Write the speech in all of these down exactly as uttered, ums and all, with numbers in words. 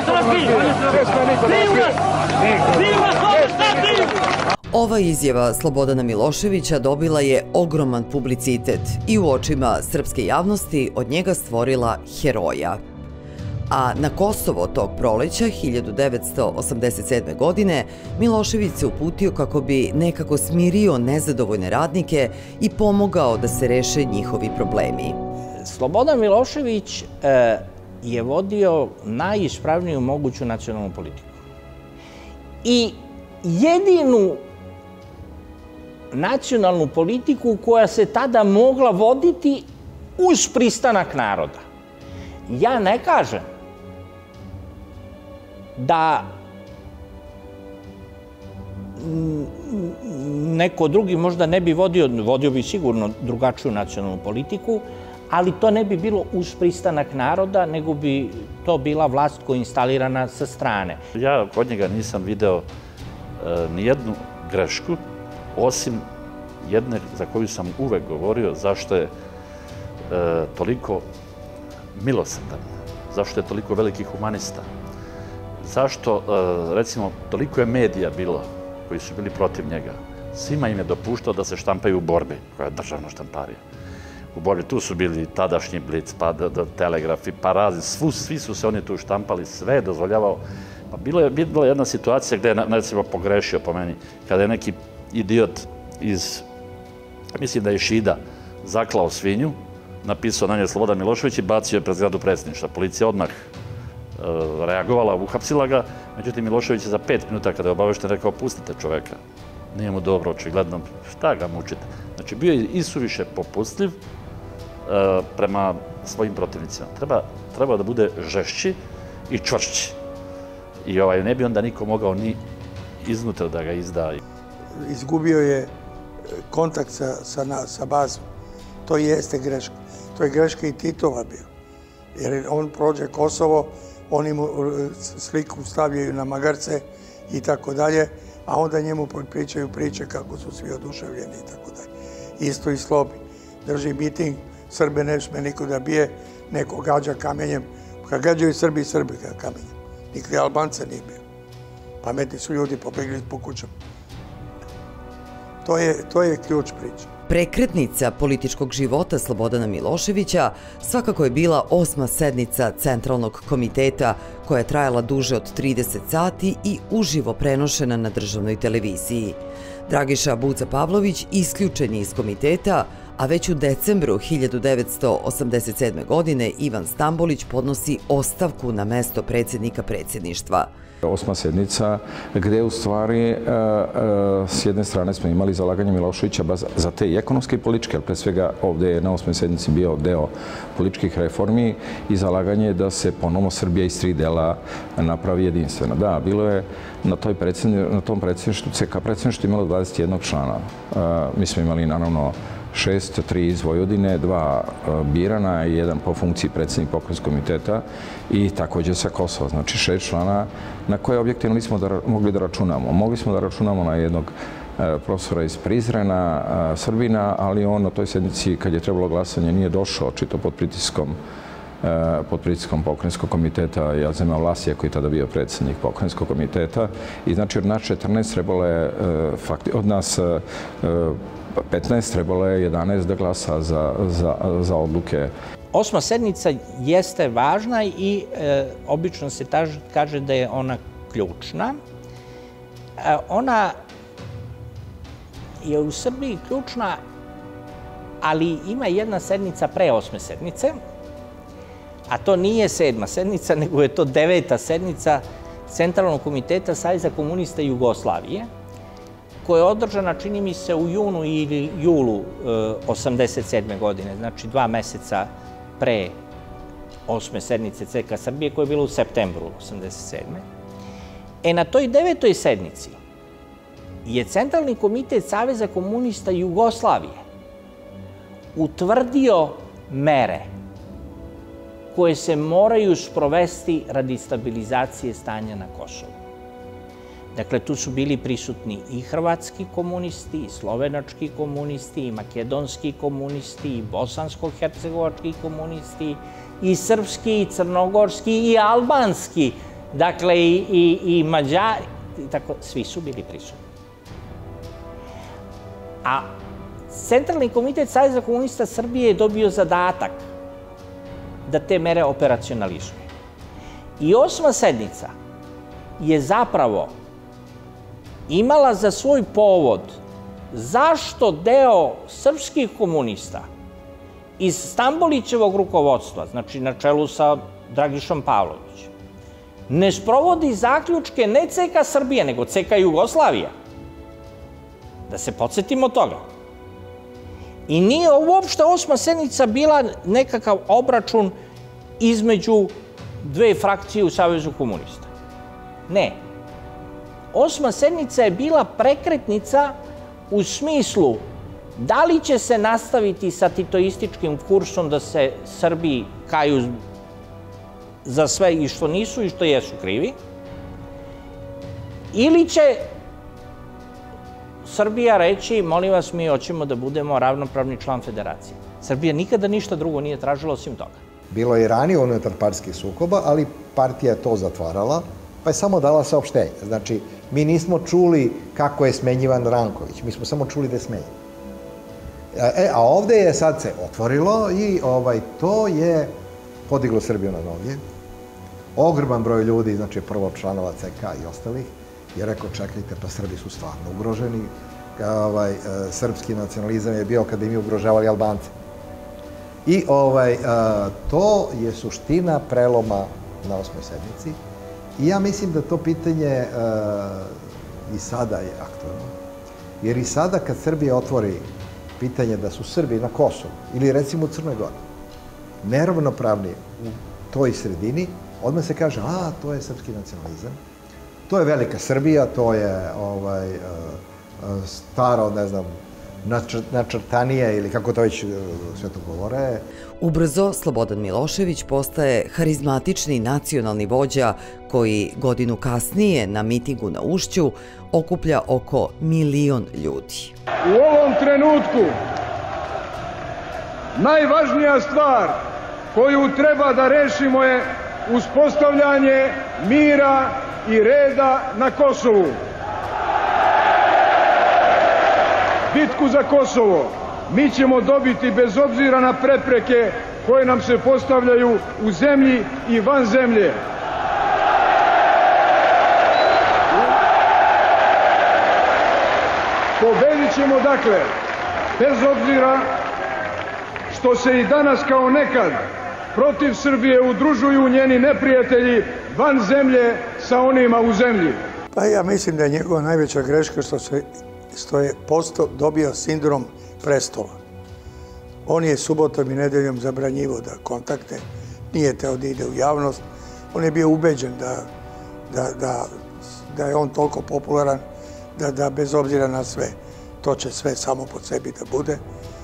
Ova izjava Slobodana Miloševića dobila je ogroman publicitet i u očima srpske javnosti od njega stvorila heroja. A na Kosovo tog proleća hiljadu devetsto osamdeset sedme. godine Milošević se uputio kako bi nekako smirio nezadovoljne radnike i pomogao da se reše njihovi problemi. Slobodan Milošević je vodio najispravniju moguću nacionalnu politiku. I jedinu nacionalnu politiku koja se tada mogla voditi uz pristanak naroda. Ja ne kažem da neko drugi možda ne bi vodio, vodio bi sigurno drugačiju nacionalnu politiku, ali to ne bi bilo uz pristanak naroda, nego bi to bila vlast koja je instalirana sa strane. Ja kod njega nisam video nijednu grešku, osim jedne za koju sam uvek govorio zašto je toliko milosrdan, zašto je toliko veliki humanista, zašto, recimo, toliko je medija bilo koji su bili protiv njega. Svima im je dopuštao da se štampaju u borbi, koja je državna štamparija. U borbi tu su bili tadašnji Blic, pa Telegrafi, pa razni, svi su se oni tu štampali, sve je dozvoljavao. Pa bila je jedna situacija gde je, recimo, pogrešio po meni, kada je neki idiot iz, mislim da je Šida, zaklao svinju, napisao na nje Slobodan Milošević i bacio je pred zgradu predsjedništva. Policija odmah reagovala, uhapsila ga, međutim Milošević je za pet minuta kada je obavešten rekao pustite čoveka, nije mu dobro, očigledno, šta ga mučite. Znači bio je isuviše popustljiv prema svojim protivnicima. Treba da bude žešći i čvršći. I ne bi onda niko mogao ni iznutra da ga izda. Izgubio je kontakt sa bazom. To jeste greška. To je greška i Titova bio. Jer on prođe Kosovo, oni mu sliku stavljaju na magarce i tako dalje, a onda njemu pričaju priče kako su svi oduševljeni i tako dalje. Isto i Slobi. Drži miting, Srbe ne sme niko da bije, neko gađa kamenjem. Kad gađaju Srbi, Srbi kamenjem. Nikli Albanca nije bio. Pametni su ljudi pobegli po kućama. To je ključ priče. Prekretnica političkog života Slobodana Miloševića svakako je bila osma sednica Centralnog komiteta koja je trajala duže od trideset sati i uživo prenošena na državnoj televiziji. Dragiša Buca Pavlović isključen je iz komiteta, a već u decembru hiljadu devetsto osamdeset sedme. godine Ivan Stambolić podnosi ostavku na mesto predsjednika predsjedništva. Osma sednica gde u stvari s jedne strane smo imali zalaganje Miloševića za te i ekonomske i političke, ali pre svega ovde je na osmoj sednici bio deo političkih reformi i zalaganje da se ponovno Srbija iz tri dela napravi jedinstvena. Da, bilo je na tom predsjedništvu, C K predsjedništvu imalo dvadeset jedan člana. Mi smo imali naravno šest, tri iz Vojvodine, dva birana i jedan po funkciji predsjednik pokrajinskog komiteta i također sa Kosova. Znači šest člana na koje objektivno nismo mogli da računamo. Mogli smo da računamo na jednog profesora iz Prizrena, Srbina, ali on na toj sednici kad je trebalo glasanje nije došao, očito pod pritiskom pod pritiskom pokrajinskog komiteta Jazema Vlasija, koji je tada bio predsjednik pokrajinskog komiteta. I znači od nas četrnaest trebalo je, od nas petnaest trebalo je jedanaest da glasa za odluke. Osma sednica jeste važna i obično se kaže da je ona ključna. Ona je u Srbiji ključna, ali ima jedna sednica pre osme sednice, a to nije sedma sednica, nego je to deveta sednica Centralnog komiteta Saveza komunista Jugoslavije, koja je održana, čini mi se, u junu ili julu osamdeset sedme. godine, znači dva meseca pre osme sednice C K Srbije, koja je bila u septembru osamdeset sedme. E, na toj devetoj sednici je Centralni komitet Saveza komunista Jugoslavije utvrdio mere koje se moraju sprovesti radi stabilizacije stanja na Kosovu. Dakle, tu su bili prisutni i hrvatski komunisti, i slovenački komunisti, i makedonski komunisti, i bosansko-hercegovački komunisti, i srpski, i crnogorski, i albanski Dakle, i, i, i Mađari, i tako, svi su bili prisutni. A Centralni komitet Saveza komunista Srbije je dobio zadatak da te mere operacionalizuje. I osma sednica je zapravo imala za svoj povod zašto deo srpskih komunista iz Stambolićevog rukovodstva, znači na čelu sa Dragišom Pavlovićem, ne sprovodi zaključke ne C K Srbije, nego C K Jugoslavija. Da se podsjetimo toga. I nije uopšte osma sednica bila nekakav obračun između dve frakcije u Savezu komunista. Ne. Osma sednica je bila prekretnica u smislu da li će se nastaviti sa titoističkim kursom da se Srbiji kaju za sve i što nisu i što jesu krivi, ili će Srbija reći, molim vas, mi hoćemo da budemo ravnopravni član federacije. Srbija nikada ništa drugo nije tražila osim toga. Bilo je i ranije unutar partijskih sukoba, ali partija je to zatvarala, pa je samo dala saopštenje. Znači, mi nismo čuli kako je smenjivan Ranković, mi smo samo čuli da je smenjen. E, a ovde je sad se otvorilo i ovaj, to je podiglo Srbiju na noge. Ogroman broj ljudi, znači prvo članova C K i ostalih, je rekao, čekajte, pa Srbi su stvarno ugroženi. Ovaj, srpski nacionalizam je bio kada im je ugrožavali Albance. I ovaj, to je suština preloma na osmoj sednici. I ja mislim da to pitanje i sada je aktualno. Jer i sada kad Srbija otvori pitanje da su Srbi na Kosovu ili recimo u Crnoj Gori neravnopravni u toj sredini, odmah se kaže, a, to je srpski nacionalizam. To je velika Srbija, to je ovaj, staro, ne znam, načrtanije ili kako to već sve to govore. Ubrzo Slobodan Milošević postaje harizmatični nacionalni vođa koji godinu kasnije na mitingu na Ušću okuplja oko milion ljudi. U ovom trenutku najvažnija stvar koju treba da rešimo je uspostavljanje mira i reda na Kosovu. Bitku za Kosovo mi ćemo dobiti bez obzira na prepreke koje nam se postavljaju u zemlji i van zemlje. Pobedit ćemo, dakle, bez obzira što se i danas kao nekad protiv Srbije udružuju njeni neprijatelji van zemlje sa onima u zemlji. Pa ja mislim da je njegova najveća greška što, se, što je posto dobio sindrom prestola. On je subotom i nedeljom zabranjivo da kontakte, nije teo da ide u javnost. On je bio ubeđen da, da, da, da je on toliko popularan da, da bez obzira na sve, to će sve samo po sebi da bude.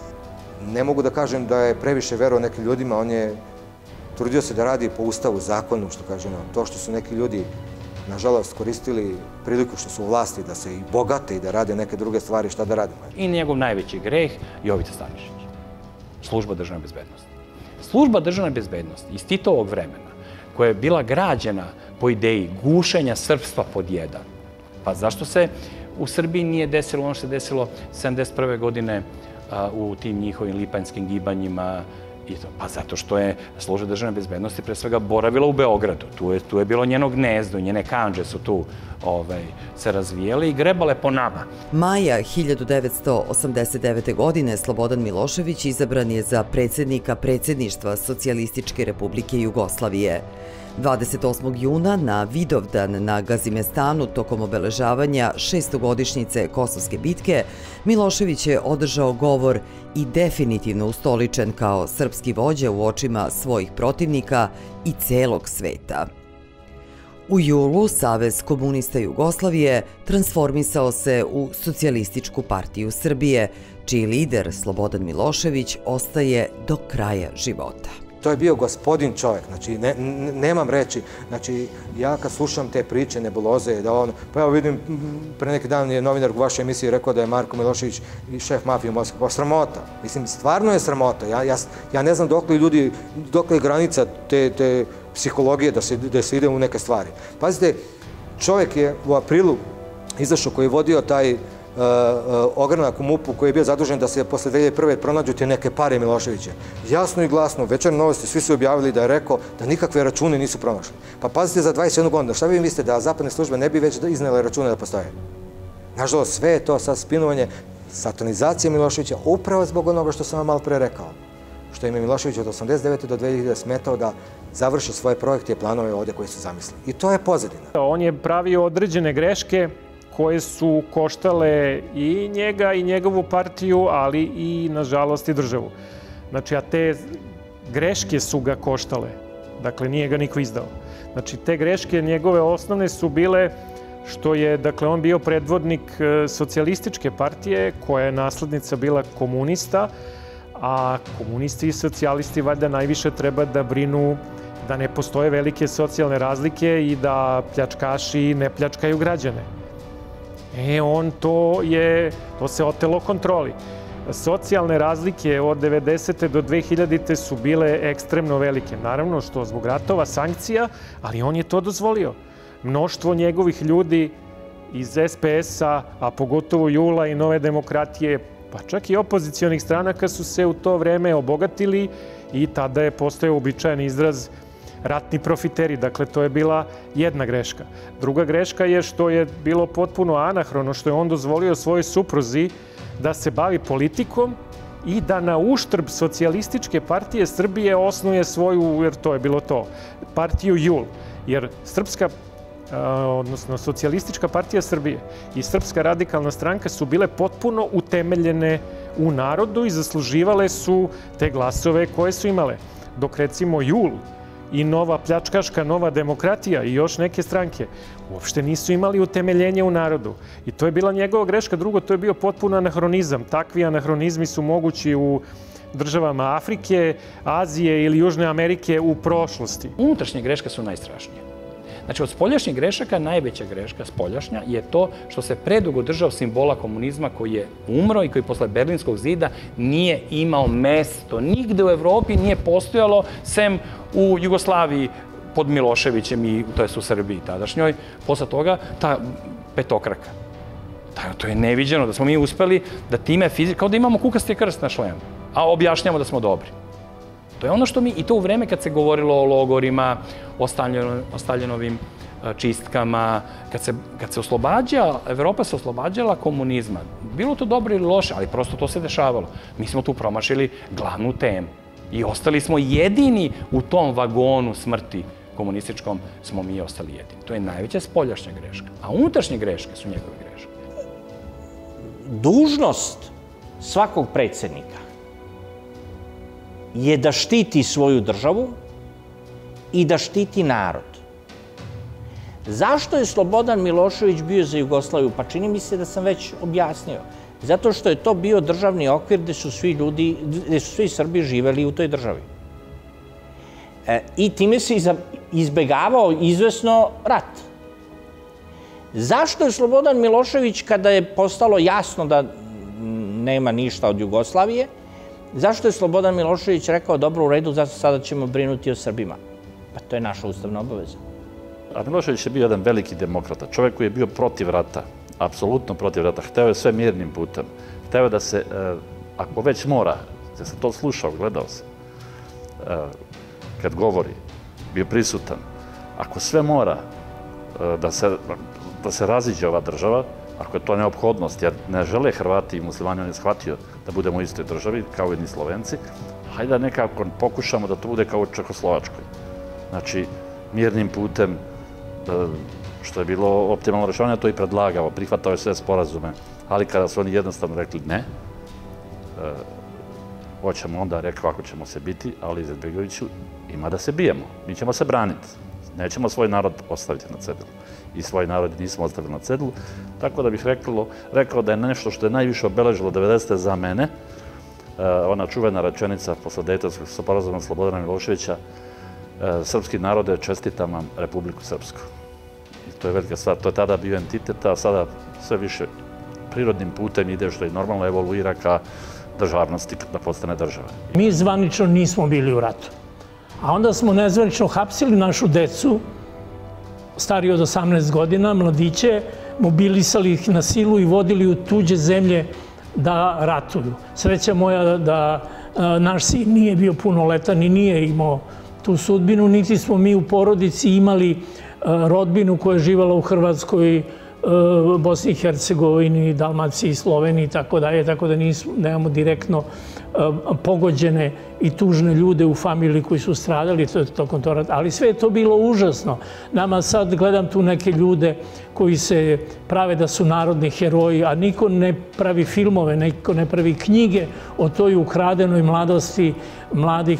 Ne mogu da kažem da je previše verovao nekim ljudima, on je trudio se da radi po ustavu, zakonu, što kažemo. To što su neki ljudi, nažalost, koristili priliku što su u vlasti da se i bogate i da rade neke druge stvari, šta da radimo. I njegov najveći greh, Jovica Stanišić, služba državne bezbednosti. Služba državne bezbednosti iz Titovog vremena, koja je bila građena po ideji gušenja srpstva pod jedan. Pa zašto se u Srbiji nije desilo ono što se desilo sedamdeset prve godine u tim njihovim lipanjskim gibanjima? Pa zato što je služba državne bezbednosti pre svega boravila u Beogradu. Tu je, tu je bilo njeno gnezdo, njene kandže su tu ovaj, se razvijele i grebale po nama. Maja hiljadu devetsto osamdeset devete. godine Slobodan Milošević izabran je za predsjednika predsjedništva Socijalističke Republike Jugoslavije. dvadeset osmog juna na Vidovdan na Gazimestanu tokom obeležavanja šestogodišnjice Kosovske bitke Milošević je održao govor i definitivno ustoličen kao srpski vođa u očima svojih protivnika i celog sveta. U julu Savez komunista Jugoslavije transformisao se u Socijalističku partiju Srbije, čiji lider Slobodan Milošević ostaje do kraja života. To je bio gospodin čovjek, znači ne, ne, nemam reći, znači ja kad slušam te priče, nebuloze, da on, pa evo vidim, pre neki dan je novinar u vašoj emisiji rekao da je Marko Milošević i šef mafije u Moskvi, pa sramota, mislim, stvarno je sramota, ja, ja, ja ne znam dokle ljudi, dokle je granica te, te psihologije da se, da se ide u neke stvari. Pazite, čovjek je u aprilu izašao koji je vodio taj uh, uh, ogranak u MUP-u koji je bio zadužen da se posle dve hiljade prve pronađu te neke pare Miloševića. Jasno i glasno, Večernje novosti, svi su objavili da je rekao da nikakve račune nisu pronašli. Pa pazite za dvadeset jednu godinu, šta vi mislite da zapadne službe ne bi već iznele račune da postoje? Nažalost, sve je to sad spinovanje, satanizacija Miloševića, upravo zbog onoga što sam vam malo pre rekao. Što im je Milošević od osamdeset devete do dve hiljade smetao da završi svoje projekte i planove ovdje koje su zamislili. I to je pozadina. On je pravio određene greške koje su koštale i njega i njegovu partiju, ali i, nažalost, i državu. Znači, a te greške su ga koštale. Dakle, nije ga niko izdao. Znači, te greške njegove osnovne su bile što je, dakle, on bio predvodnik socijalističke partije, koja je naslednica bila komunista, a komunisti i socijalisti valjda najviše treba da brinu da ne postoje velike socijalne razlike i da pljačkaši ne pljačkaju građane. E, on to je, to se otelo kontroli. Socijalne razlike od devedesete do dve hiljadite su bile ekstremno velike. Naravno što zbog ratova, sankcija, ali on je to dozvolio. Mnoštvo njegovih ljudi iz es pe es-a, a pogotovo Jula i Nove demokratije, pa čak i opozicionih stranaka su se u to vreme obogatili i tada je postojao uobičajen izraz ratni profiteri. Dakle, to je bila jedna greška. Druga greška je što je bilo potpuno anahrono, što je on dozvolio svojoj supruzi da se bavi politikom i da na uštrb socijalističke partije Srbije osnuje svoju, jer to je bilo to, partiju Jul. Jer Srpska, odnosno socijalistička partija Srbije i Srpska radikalna stranka su bile potpuno utemeljene u narodu i zasluživale su te glasove koje su imale. Dok recimo Jul i Nova pljačkaška Nova demokratija i još neke stranke uopšte nisu imali utemeljenje u narodu. I to je bila njegova greška. Drugo, to je bio potpuno anahronizam. Takvi anahronizmi su mogući u državama Afrike, Azije ili Južne Amerike u prošlosti. Unutrašnje greške su najstrašnije. Znači, od spoljašnjih grešaka, najveća greška spoljašnja je to što se predugo držao simbola komunizma koji je umro i koji posle Berlinskog zida nije imao mesto. Nigde u Evropi nije postojalo, sem u Jugoslaviji pod Miloševićem i to je u Srbiji tadašnjoj. Posle toga ta petokraka. To je neviđeno da smo mi uspeli da time fizički, kao da imamo kukasti krst na šlemu, a objašnjamo da smo dobri. To je ono što mi, i to u vreme kad se govorilo o logorima, o Staljinovim čistkama, kad se oslobađala, Evropa se oslobađala komunizma. Bilo to dobro ili loše, ali prosto to se dešavalo. Mi smo tu promašili glavnu temu i ostali smo jedini u tom vagonu smrti komunističkom, smo mi ostali jedini. To je najveća spoljašnja greška. A unutrašnje greške su njegove greške. Dužnost svakog predsjednika je da štiti svoju državu i da štiti narod. Zašto je Slobodan Milošević bio za Jugoslaviju? Pa čini mi se da sam već objasnio. Zato što je to bio državni okvir gde su svi ljudi, gde su svi Srbi živeli u toj državi. I time se izbegavao izvesno rat. Zašto je Slobodan Milošević, kada je postalo jasno da nema ništa od Jugoslavije, zašto je Slobodan Milošević rekao, dobro, u redu, zato sada ćemo brinuti o Srbima? Pa to je naša ustavna obaveza. A Milošević je bio jedan veliki demokrata, čovjek koji je bio protiv rata, apsolutno protiv rata. Hteo je sve mirnim putem. Hteo je da se, ako već mora, da se to slušao, gledao se, kad govori, bio prisutan, ako sve mora da se, da se raziđe ova država, ako je to neophodnost, jer ne žele Hrvati i muslimani, on je shvatio da budemo u istoj državi, kao i ni Slovenci, hajde da nekako pokušamo da to bude kao u Čekoslovačkoj. Znači, mirnim putem, što je bilo optimalno rešavanje, to i predlagao, prihvatao je sve sporazume, ali kada su oni jednostavno rekli ne, hoćemo onda, rekao ako ćemo se biti, ali Izetbegoviću ima da se bijemo, mi ćemo se braniti, nećemo svoj narod ostaviti na cedilu. I svoj narod nismo ostavili na cedilu, tako da bih rekao da je nešto što je najviše obeležilo devedesete za mene, ona čuvena rečenica posle Dejtonskog sporazuma Slobodana Miloševića, srpski narode, čestitam vam Republiku Srpsku. I to je velika stvar, to je tada bio entitet, a sada sve više prirodnim putem ide što je normalno evoluira ka državnosti da postane država. Mi zvanično nismo bili u ratu, A onda smo nezvanično hapsili našu decu, stariji od osamnaest godina, mladiće, mobilisali ih na silu i vodili u tuđe zemlje da ratuju. Sreća moja da naš sin nije bio punoletan i nije imao tu sudbinu, niti smo mi u porodici imali rodbinu koja je živala u Hrvatskoj, Bosni i Hercegovini, Dalmaciji, Sloveniji i tako dalje, tako da nemamo direktno pogođene i tužne ljude u familiji koji su stradali tokom toga rata. Ali sve je to bilo užasno. Nama sad gledam tu neke ljude koji se prave da su narodni heroji, a niko ne pravi filmove, niko ne pravi knjige o toj ukradenoj mladosti mladih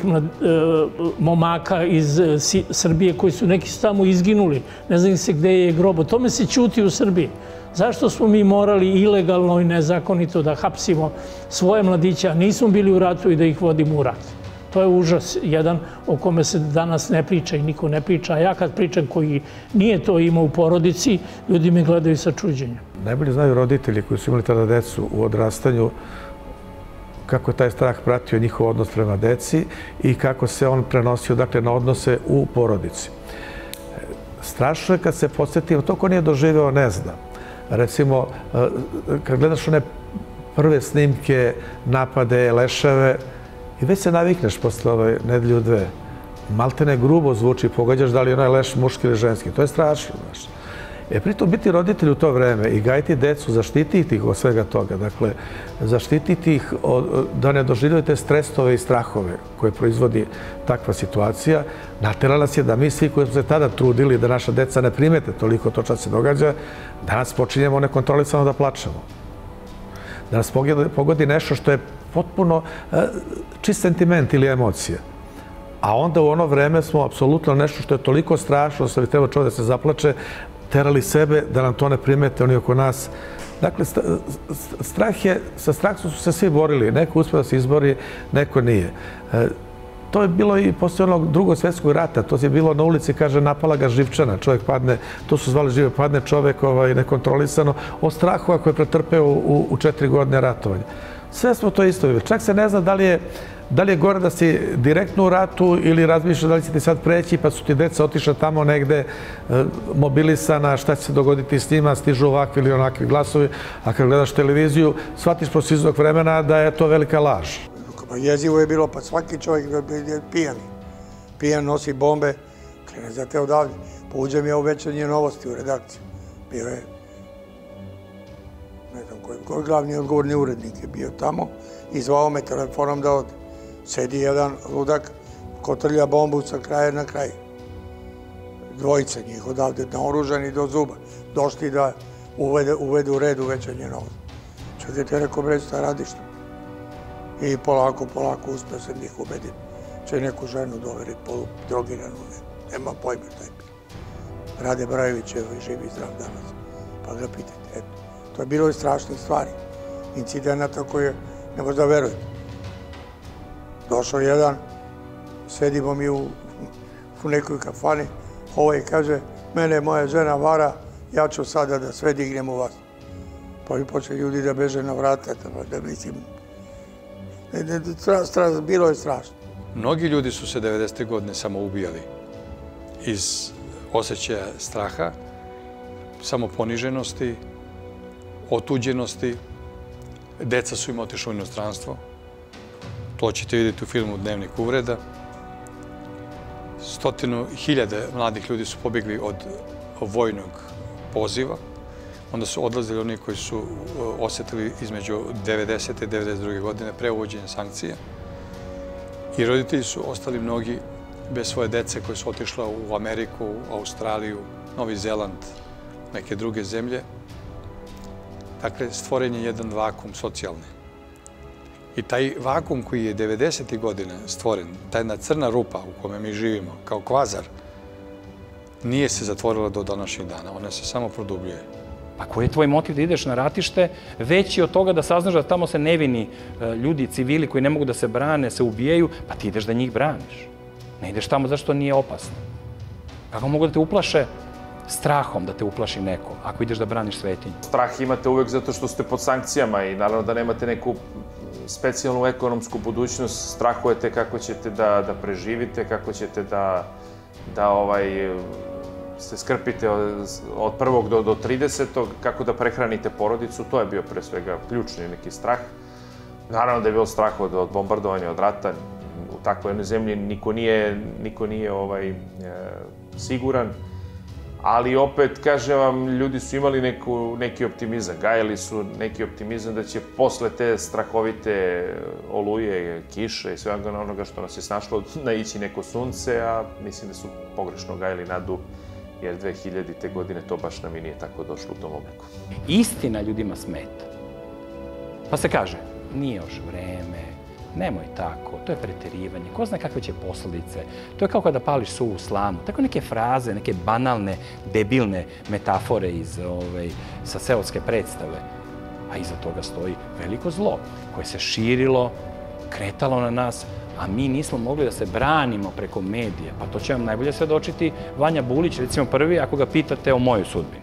momaka iz Srbije koji su neki su tamo izginuli. Ne znam se gde je grob. O tome se ćuti u Srbiji. Zašto smo mi morali ilegalno i nezakonito da hapsimo svoje mladiće, a nismo bili u ratu i da ih vodimo u rat? To je užas jedan o kome se danas ne priča i niko ne priča. A ja kad pričam koji nije to imao u porodici, ljudi me gledaju sa čuđenjem. Najbolje znaju roditelji koji su imali tada decu u odrastanju, kako je taj strah pratio njihov odnos prema deci i kako se on prenosio dakle, na odnose u porodici. Strašno je kad se podsjetimo, to ko nije doživeo ne zna. Recimo, kad gledaš one prve snimke, napade, leševe, i već se navikneš posle ove nedelju dve. Maltene grubo zvuči, pogađaš da li je onaj leš muški ili ženski. To je strašno, znaš. E, pritom biti roditelj u to vreme i gajiti decu, zaštititi ih od svega toga. Dakle, zaštititi ih da ne doživljaju te stresove i strahove koje proizvodi takva situacija. Naterala nas je da mi svi koji smo se tada trudili da naša deca ne primete toliko to što se događa, danas počinjemo nekontrolisano da plačemo. Da nas pogodi nešto što je potpuno čist sentiment ili emocija. A onda u ono vreme smo apsolutno nešto što je toliko strašno, što bi trebao čovjek da se zaplače, terali sebe da nam to ne primete oni oko nas. Dakle, strah je, sa strahom su se svi borili. Neko uspio da se izbori, neko nije. To je bilo i posle onog drugog svjetskog rata. To je bilo na ulici, kaže, napala ga živčana. Čovjek padne, to su zvali žive, padne čovjek nekontrolisano od strahova koje je pretrpeo u četiri godine ratovanja. Sve smo to isto vidjeli. Čak se ne zna da li je Da li je gore da si direktno u ratu ili razmišljaš da li će ti sad preći pa su ti deca otišla tamo negde mobilisana, šta će se dogoditi s njima, stižu ovakvi ili onakvi glasovi, a kad gledaš televiziju shvatiš posle izvog vremena da je to velika laž. Jezivo je bilo, pa svaki čovjek je pijani. Pijan nosi bombe, krene za te odavde. Pa uđem ja u Večernje novosti u redakciju. Bio je, ne znam koji glavni odgovorni urednik je bio tamo i zvao me telefonom da ode. Sedi jedan ludak, kotrlja bombu sa kraja na kraj. Dvojica njih odavde naoružani do zuba. Došli da uvedu red u Večernje novosti. Čovjek je rekao, bre, šta radiš tu? I polako, polako uspio sam njih ubediti. Će neku ženu doveriti, poludrogiranu, nema pojma taj pil. Rade Brajević, evo i živi zdrav danas. Pa ga pitajte, eto. To je bilo i strašnih stvari. Incidenata koje ne možda verujete. Došao jedan, sedimo mi u nekoj kafani, ovaj kaže, mene moja žena vara, ja ću sada da sve dignem u vas. Pa i počeli ljudi da beže na vrata, da mislim, bilo je strašno. Mnogi ljudi su se devedesete godine samo ubijali iz osjećaja straha, samoponiženosti, otuđenosti. Deca su im otišla u inostranstvo. To ćete vidjeti u filmu Dnevnik uvreda. Stotinu hiljade mladih ljudi su pobjegli od vojnog poziva. Onda su odlazili oni koji su osjetili između devedesete i devedeset druge godine pre uvođenja sankcija. I roditelji su ostali mnogi bez svoje dece koje su otišla u Ameriku, Australiju, Novi Zeland, neke druge zemlje. Dakle, stvoren je jedan vakum socijalni. I taj vakum koji je devedesetih godina stvoren, ta jedna crna rupa u kome mi živimo, kao kvazar, nije se zatvorila do današnjih dana. Ona se samo produbljuje. Pa koji je tvoj motiv da ideš na ratište veći od toga da saznaš da tamo se nevini ljudi, civili koji ne mogu da se brane, se ubijaju, pa ti ideš da njih braniš. Ne ideš tamo zašto nije opasno. Kako mogu da te uplaše strahom da te uplaši neko, ako ideš da braniš svetinju. Strah imate uvek zato što ste pod sankcijama i naravno da nemate neku specijalnu ekonomsku budućnost, strahujete kako ćete da, da preživite, kako ćete da, da ovaj, se skrpite od, od prvog do, do tridesetog, kako da prehranite porodicu, to je bio pre svega ključni neki strah. Naravno da je bilo strah od, od bombardovanja, od rata. U takvoj jednoj zemlji niko nije, niko nije ovaj, e, siguran. Ali opet, kažem vam, ljudi su imali neku, neki optimizam, gajali su neki optimizam da će posle te strahovite oluje, kiše i svega onoga što nas je snašlo naići neko sunce, a mislim da su pogrešno gajali nadu, jer dve hiljadite godine to baš nam i nije tako došlo u tom obliku. Istina ljudima smeta. Pa se kaže, nije još vreme, nemoj tako, to je preterivanje, ko zna kakve će posledice. To je kao kada pališ suvu slamu. Tako neke fraze, neke banalne, debilne metafore iz, ovaj, sa seoske predstave. A iza toga stoji veliko zlo koje se širilo, kretalo na nas, a mi nismo mogli da se branimo preko medija. Pa to će vam najbolje svedočiti Vanja Bulić, recimo prvi, ako ga pitate o mojoj sudbini.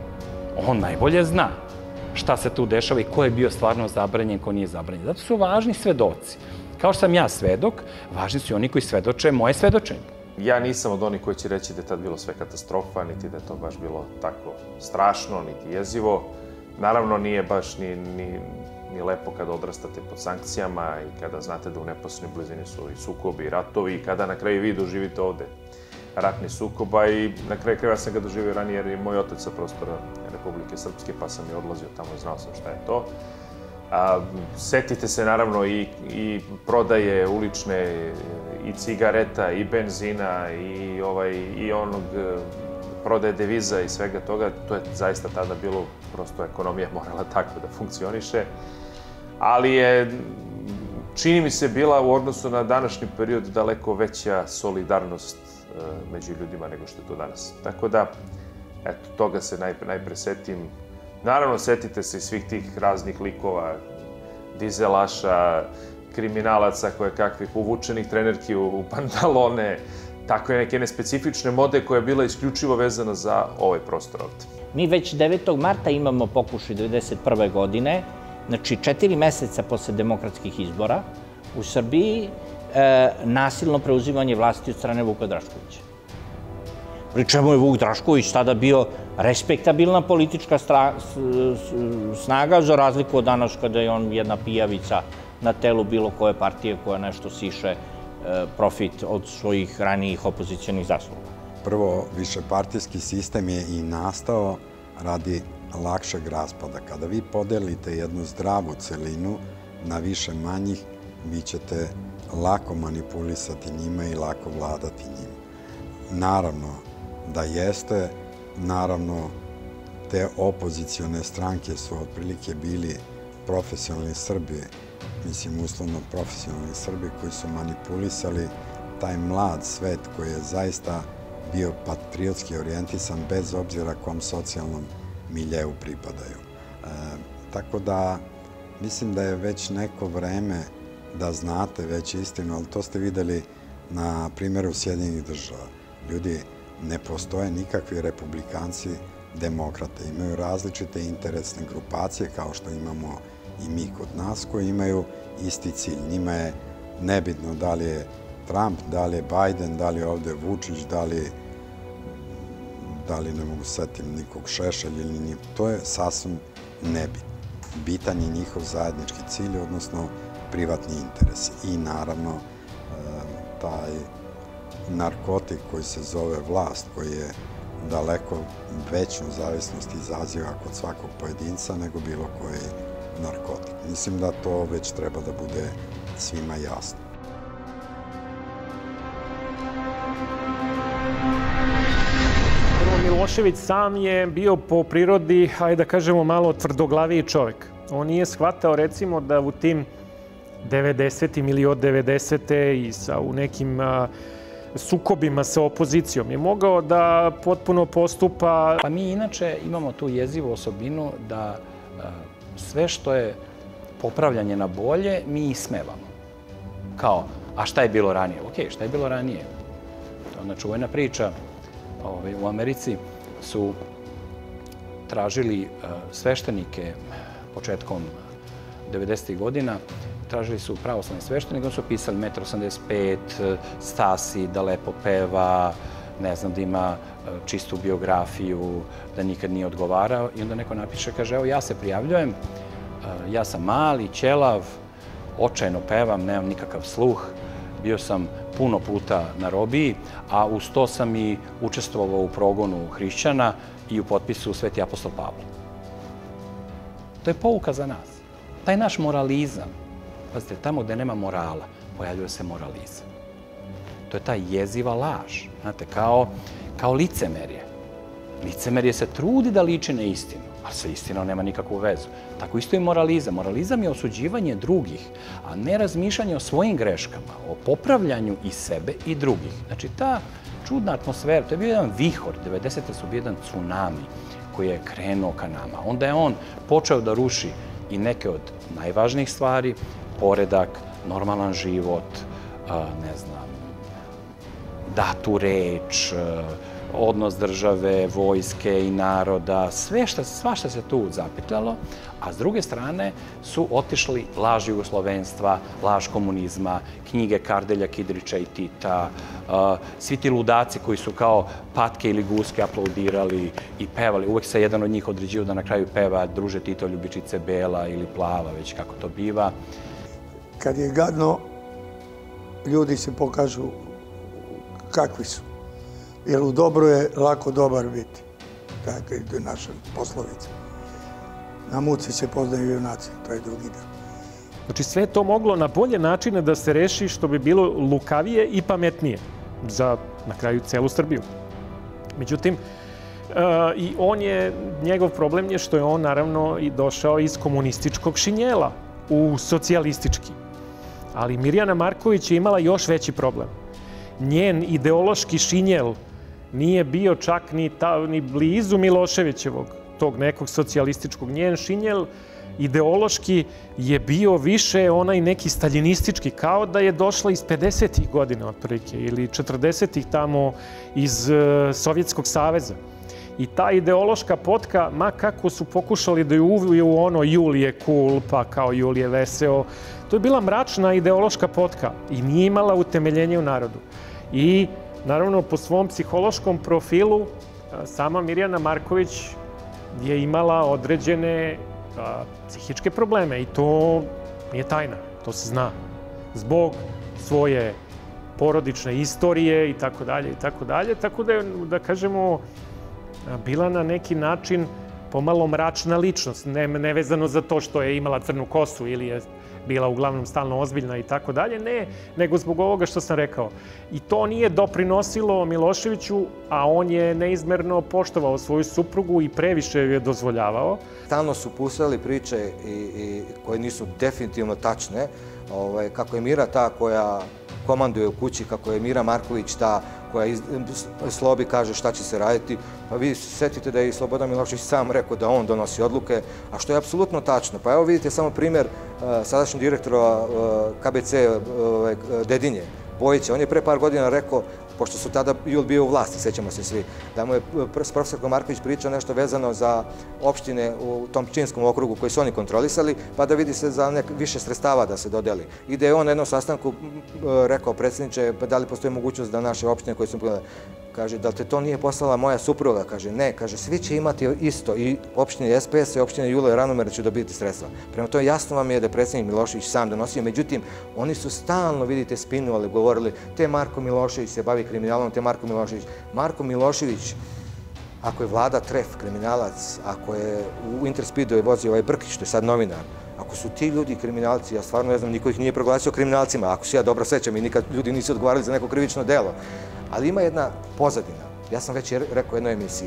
On najbolje zna šta se tu dešava i ko je bio stvarno zabranjen, ko nije zabranjen. Zato su važni svedoci. Kao što sam ja svedok, važni su i oni koji svedoče moje svedočenje. Ja nisam od onih koji će reći da je tad bilo sve katastrofa, niti da je to baš bilo tako strašno, niti jezivo. Naravno, nije baš ni, ni, ni lepo kada odrastate pod sankcijama i kada znate da u neposrednoj blizini su i sukobi i ratovi i kada na kraju vi doživite ovde ratni sukoba i na kraju krajeva sam ga doživio ranije jer je moj otac sa prostora Republike Srpske, pa sam i odlazio tamo i znao sam šta je to. A, setite se naravno i, i prodaje ulične i cigareta i benzina i, ovaj, i onog prodaje deviza i svega toga. To je zaista tada bilo, prosto ekonomija morala tako da funkcioniše. Ali je, čini mi se, bila u odnosu na današnji period daleko veća solidarnost među ljudima nego što je to danas. Tako da, eto, toga se najpre, najpre setim. Naravno, setite se i svih tih raznih likova, dizelaša, kriminalaca koje kakvih, uvučenih trenerki u, u pantalone, tako je neke nespecifične mode koja je bila isključivo vezana za ovaj prostor ovde. Mi već devetog marta imamo pokušaj devedeset prve godine, znači četiri meseca posle demokratskih izbora, u Srbiji e, nasilno preuzimanje vlasti od strane Vuka Draškovića. Pri čemu je Vuk Drašković tada bio respektabilna politička stra, snaga, za razliku od danas kada je on jedna pijavica na telu bilo koje partije koja nešto siše e, profit od svojih ranijih opozicionih zasluga. Prvo, višepartijski sistem je i nastao radi lakšeg raspada. Kada vi podelite jednu zdravu celinu na više manjih, vi ćete lako manipulisati njima i lako vladati njima. Naravno da jeste, naravno te opozicione stranke su otprilike bili profesionalni Srbi, mislim uslovno profesionalni Srbi koji su manipulisali taj mlad svet koji je zaista bio patriotski orijentisan bez obzira kom socijalnom miljeu pripadaju. E, tako da mislim da je već neko vreme da znate već istinu, ali to ste videli na primjeru Sjedinjenih država. Ljudi, ne postoje nikakvi republikanci demokrate. Imaju različite interesne grupacije kao što imamo i mi kod nas koji imaju isti cilj. Njima je nebitno da li je Trump, da li je Biden, da li je ovde Vučić, da li da li ne mogu setim nikog Šešelj ili ni... To je sasvim nebitno. Bitan je njihov zajednički cilj, odnosno privatni interes. I naravno taj narkotik koji se zove vlast, koji je daleko veću zavisnost izaziva kod svakog pojedinca nego bilo koji narkotik. Mislim da to već treba da bude svima jasno. Milošević sam je bio po prirodi, hajde da kažemo, malo tvrdoglaviji čovek. On nije shvatao, recimo, da u tim devedesetim ili od devedesete i sa u nekim a, sukobima sa opozicijom je mogao da potpuno postupa... Pa mi inače imamo tu jezivu osobinu da a, sve što je popravljanje na bolje, mi ismevamo. Kao, a šta je bilo ranije? Okej, šta je bilo ranije? To je ona čuvena priča u Americi, su tražili sveštenike početkom devedesetih godina, tražili su pravoslavni sveštenik, onda su pisali metro osamdeset pet, Stasi, da lepo peva, ne znam, da ima čistu biografiju, da nikad nije odgovarao. I onda neko napiše, kaže, evo ja se prijavljujem, ja sam mali, ćelav, očajno pevam, nemam nikakav sluh, bio sam puno puta na robiji, a uz to sam i učestvovao u progonu hrišćana i u potpisu Sveti apostol Pavle. To je pouka za nas. Taj naš moralizam, pazite, tamo gde nema morala, pojavljuje se moralizam. To je ta jeziva laž, znate, kao, kao licemerje. Licemerje se trudi da liči na istinu, ali sa istinom nema nikakvu vezu. Tako isto i moralizam. Moralizam je osuđivanje drugih, a ne razmišljanje o svojim greškama, o popravljanju i sebe i drugih. Znači, ta čudna atmosfera, to je bio jedan vihor, devedesete su bio jedan tsunami koji je krenuo ka nama. Onda je on počeo da ruši i neke od najvažnijih stvari, poredak, normalan život, ne znam, datu reč, odnos države, vojske i naroda, sve što, svašta se tu zapetljalo, a s druge strane su otišli laž jugoslovenstva, laž komunizma, knjige Kardelja, Kidrića i Tita, svi ti ludaci koji su kao patke ili guske aplaudirali i pevali. Uvek se jedan od njih određio da na kraju peva Druže Tito, ljubičice bela ili plava, već kako to biva. Kad je gadno, ljudi se pokažu kakvi su. Jer u dobru je lako dobar biti. Tako je naša poslovica. Na muci se poznaju junaci, to je drugi deo. Znači sve to moglo na bolje načine da se reši što bi bilo lukavije i pametnije za, na kraju, celu Srbiju. Međutim, i on je, njegov problem je što je on naravno i došao iz komunističkog šinjela u socijalistički. Ali Mirjana Marković je imala još veći problem. Njen ideološki šinjel nije bio čak ni, ta, ni blizu Miloševićevog, tog nekog socijalističkog. Njen šinjel ideološki je bio više onaj neki staljinistički, kao da je došla iz pedesetih godina otprilike ili četrdesetih tamo iz uh, Sovjetskog saveza. I ta ideološka potka, ma kako su pokušali da ju uviju u ono Julije cool, pa kao Julije veseo, to je bila mračna ideološka potka i nije imala utemeljenje u narodu. I naravno po svom psihološkom profilu sama Mirjana Marković je imala određene a, psihičke probleme i to nije tajna, to se zna. Zbog svoje porodične istorije i tako dalje i tako dalje, tako da je, da kažemo, bila na neki način pomalo mračna ličnost, ne, nevezano za to što je imala crnu kosu ili je bila uglavnom stalno ozbiljna i tako dalje, ne, nego zbog ovoga što sam rekao. I to nije doprinosilo Miloševiću, a on je neizmerno poštovao svoju suprugu i previše je dozvoljavao. Stalno su pustali priče i, i, koje nisu definitivno tačne, ovaj, kako je Mira ta koja komanduje u kući, kako je Mira Marković ta koja iz, Slobi kaže šta će se raditi. Pa vi setite da je i Slobodan Milošević sam rekao da on donosi odluke, a što je apsolutno tačno. Pa evo vidite samo primjer uh, sadašnjeg direktora uh, K B C uh, Dedinje, Bojića. On je pre par godina rekao, pošto su tada Jul bio u vlasti, sećamo se svi, da mu je profesor Marković pričao nešto vezano za opštine u tom Pčinjskom okrugu koji su oni kontrolisali, pa da vidi se za nek više sredstava da se dodeli. I da je on na jednom sastanku rekao, predsjedniče, pa da li postoji mogućnost da naše opštine koje su pogledali, kaže, da li te to nije poslala moja supruga? Kaže, ne, kaže, svi će imati isto, i opštine S P S i opštine Jula i Ranomer će dobiti sredstva. Prema to jasno vam je da je predsjednik Milošević sam donosio, međutim, oni su stalno, vidite, spinovali, govorili, te Marko Milošević se bavi kriminalom, te Marko Milošević. Marko Milošević, ako je Vlada Tref kriminalac, ako je u Interspeedu je vozio ovaj Brkić, što je sad novinar, ako su ti ljudi kriminalci, ja stvarno ne znam, niko ih nije proglasio kriminalcima, ako se ja dobro sećam i nikad ljudi nisu odgovarali za neko krivično delo. Ali ima jedna pozadina, ja sam već rekao u jednoj emisiji.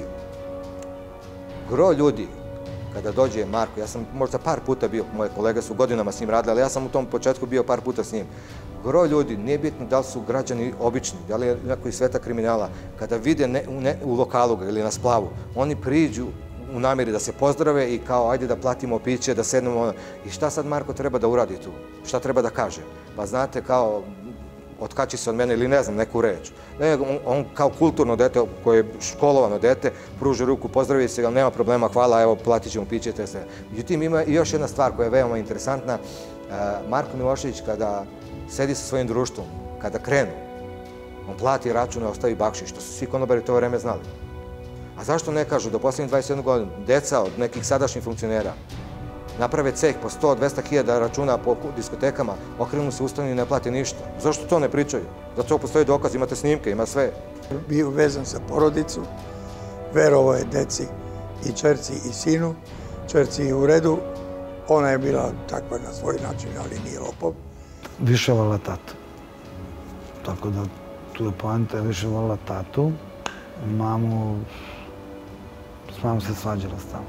Gro ljudi, kada dođe Marko, ja sam možda par puta bio, moje kolege su godinama s njim radili, ali ja sam u tom početku bio par puta s njim. Gro ljudi, nije bitno da li su građani obični, da li je neko iz sveta kriminala, kada vide ne, u, ne, u lokalu ili na splavu, oni priđu u namjeri da se pozdrave i kao ajde da platimo piće, da sednemo. I šta sad Marko treba da uradi tu? Šta treba da kaže? Pa znate, kao otkači se od mene ili ne znam, neku reč. Ne, on kao kulturno dete, koje je školovano dete, pruži ruku, pozdravi se, nema problema, hvala, evo, platit ćemo, pićete se. Međutim, ima i još jedna stvar koja je veoma interesantna. Marko Milošević, kada sedi sa svojim društvom, kada krenu, on plati račune, ostavi bakšiš, što su svi konobari to vreme znali. A zašto ne kažu da u poslednjih dvadeset jednu godinu deca od nekih sadašnjih funkcionera naprave ceh po sto do dvesta hiljada računa po diskotekama, okrenu se ustanu i ne plati ništa? Zašto to ne pričaju? Zato što postoji dokaz, imate snimke, ima sve. Bio vezan sa porodicu, verovao je deci i čerci i sinu. Čerci je u redu, ona je bila takva na svoj način, ali nije lopov. Više volila tatu. Tako da tu je poanta, više volila tatu. Mamu, s mamom se svađala stalno.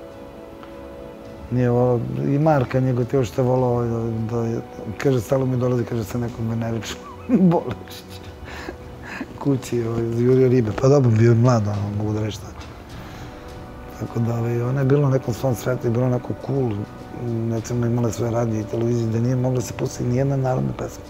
Nije volao, i Marka njegov teo što je volao da, kaže, stalo mi dolazi, kaže, sa nekom veneričnom bolešću. Kući, jurio ribe, pa dobro, bio je mlad, ono, mogu da reći tako. Tako da, ona je bila u nekom svom svetu i bila onako cool. Recimo, imala sve radije i televizije, da nije mogla se pustiti nijedna narodna pesma.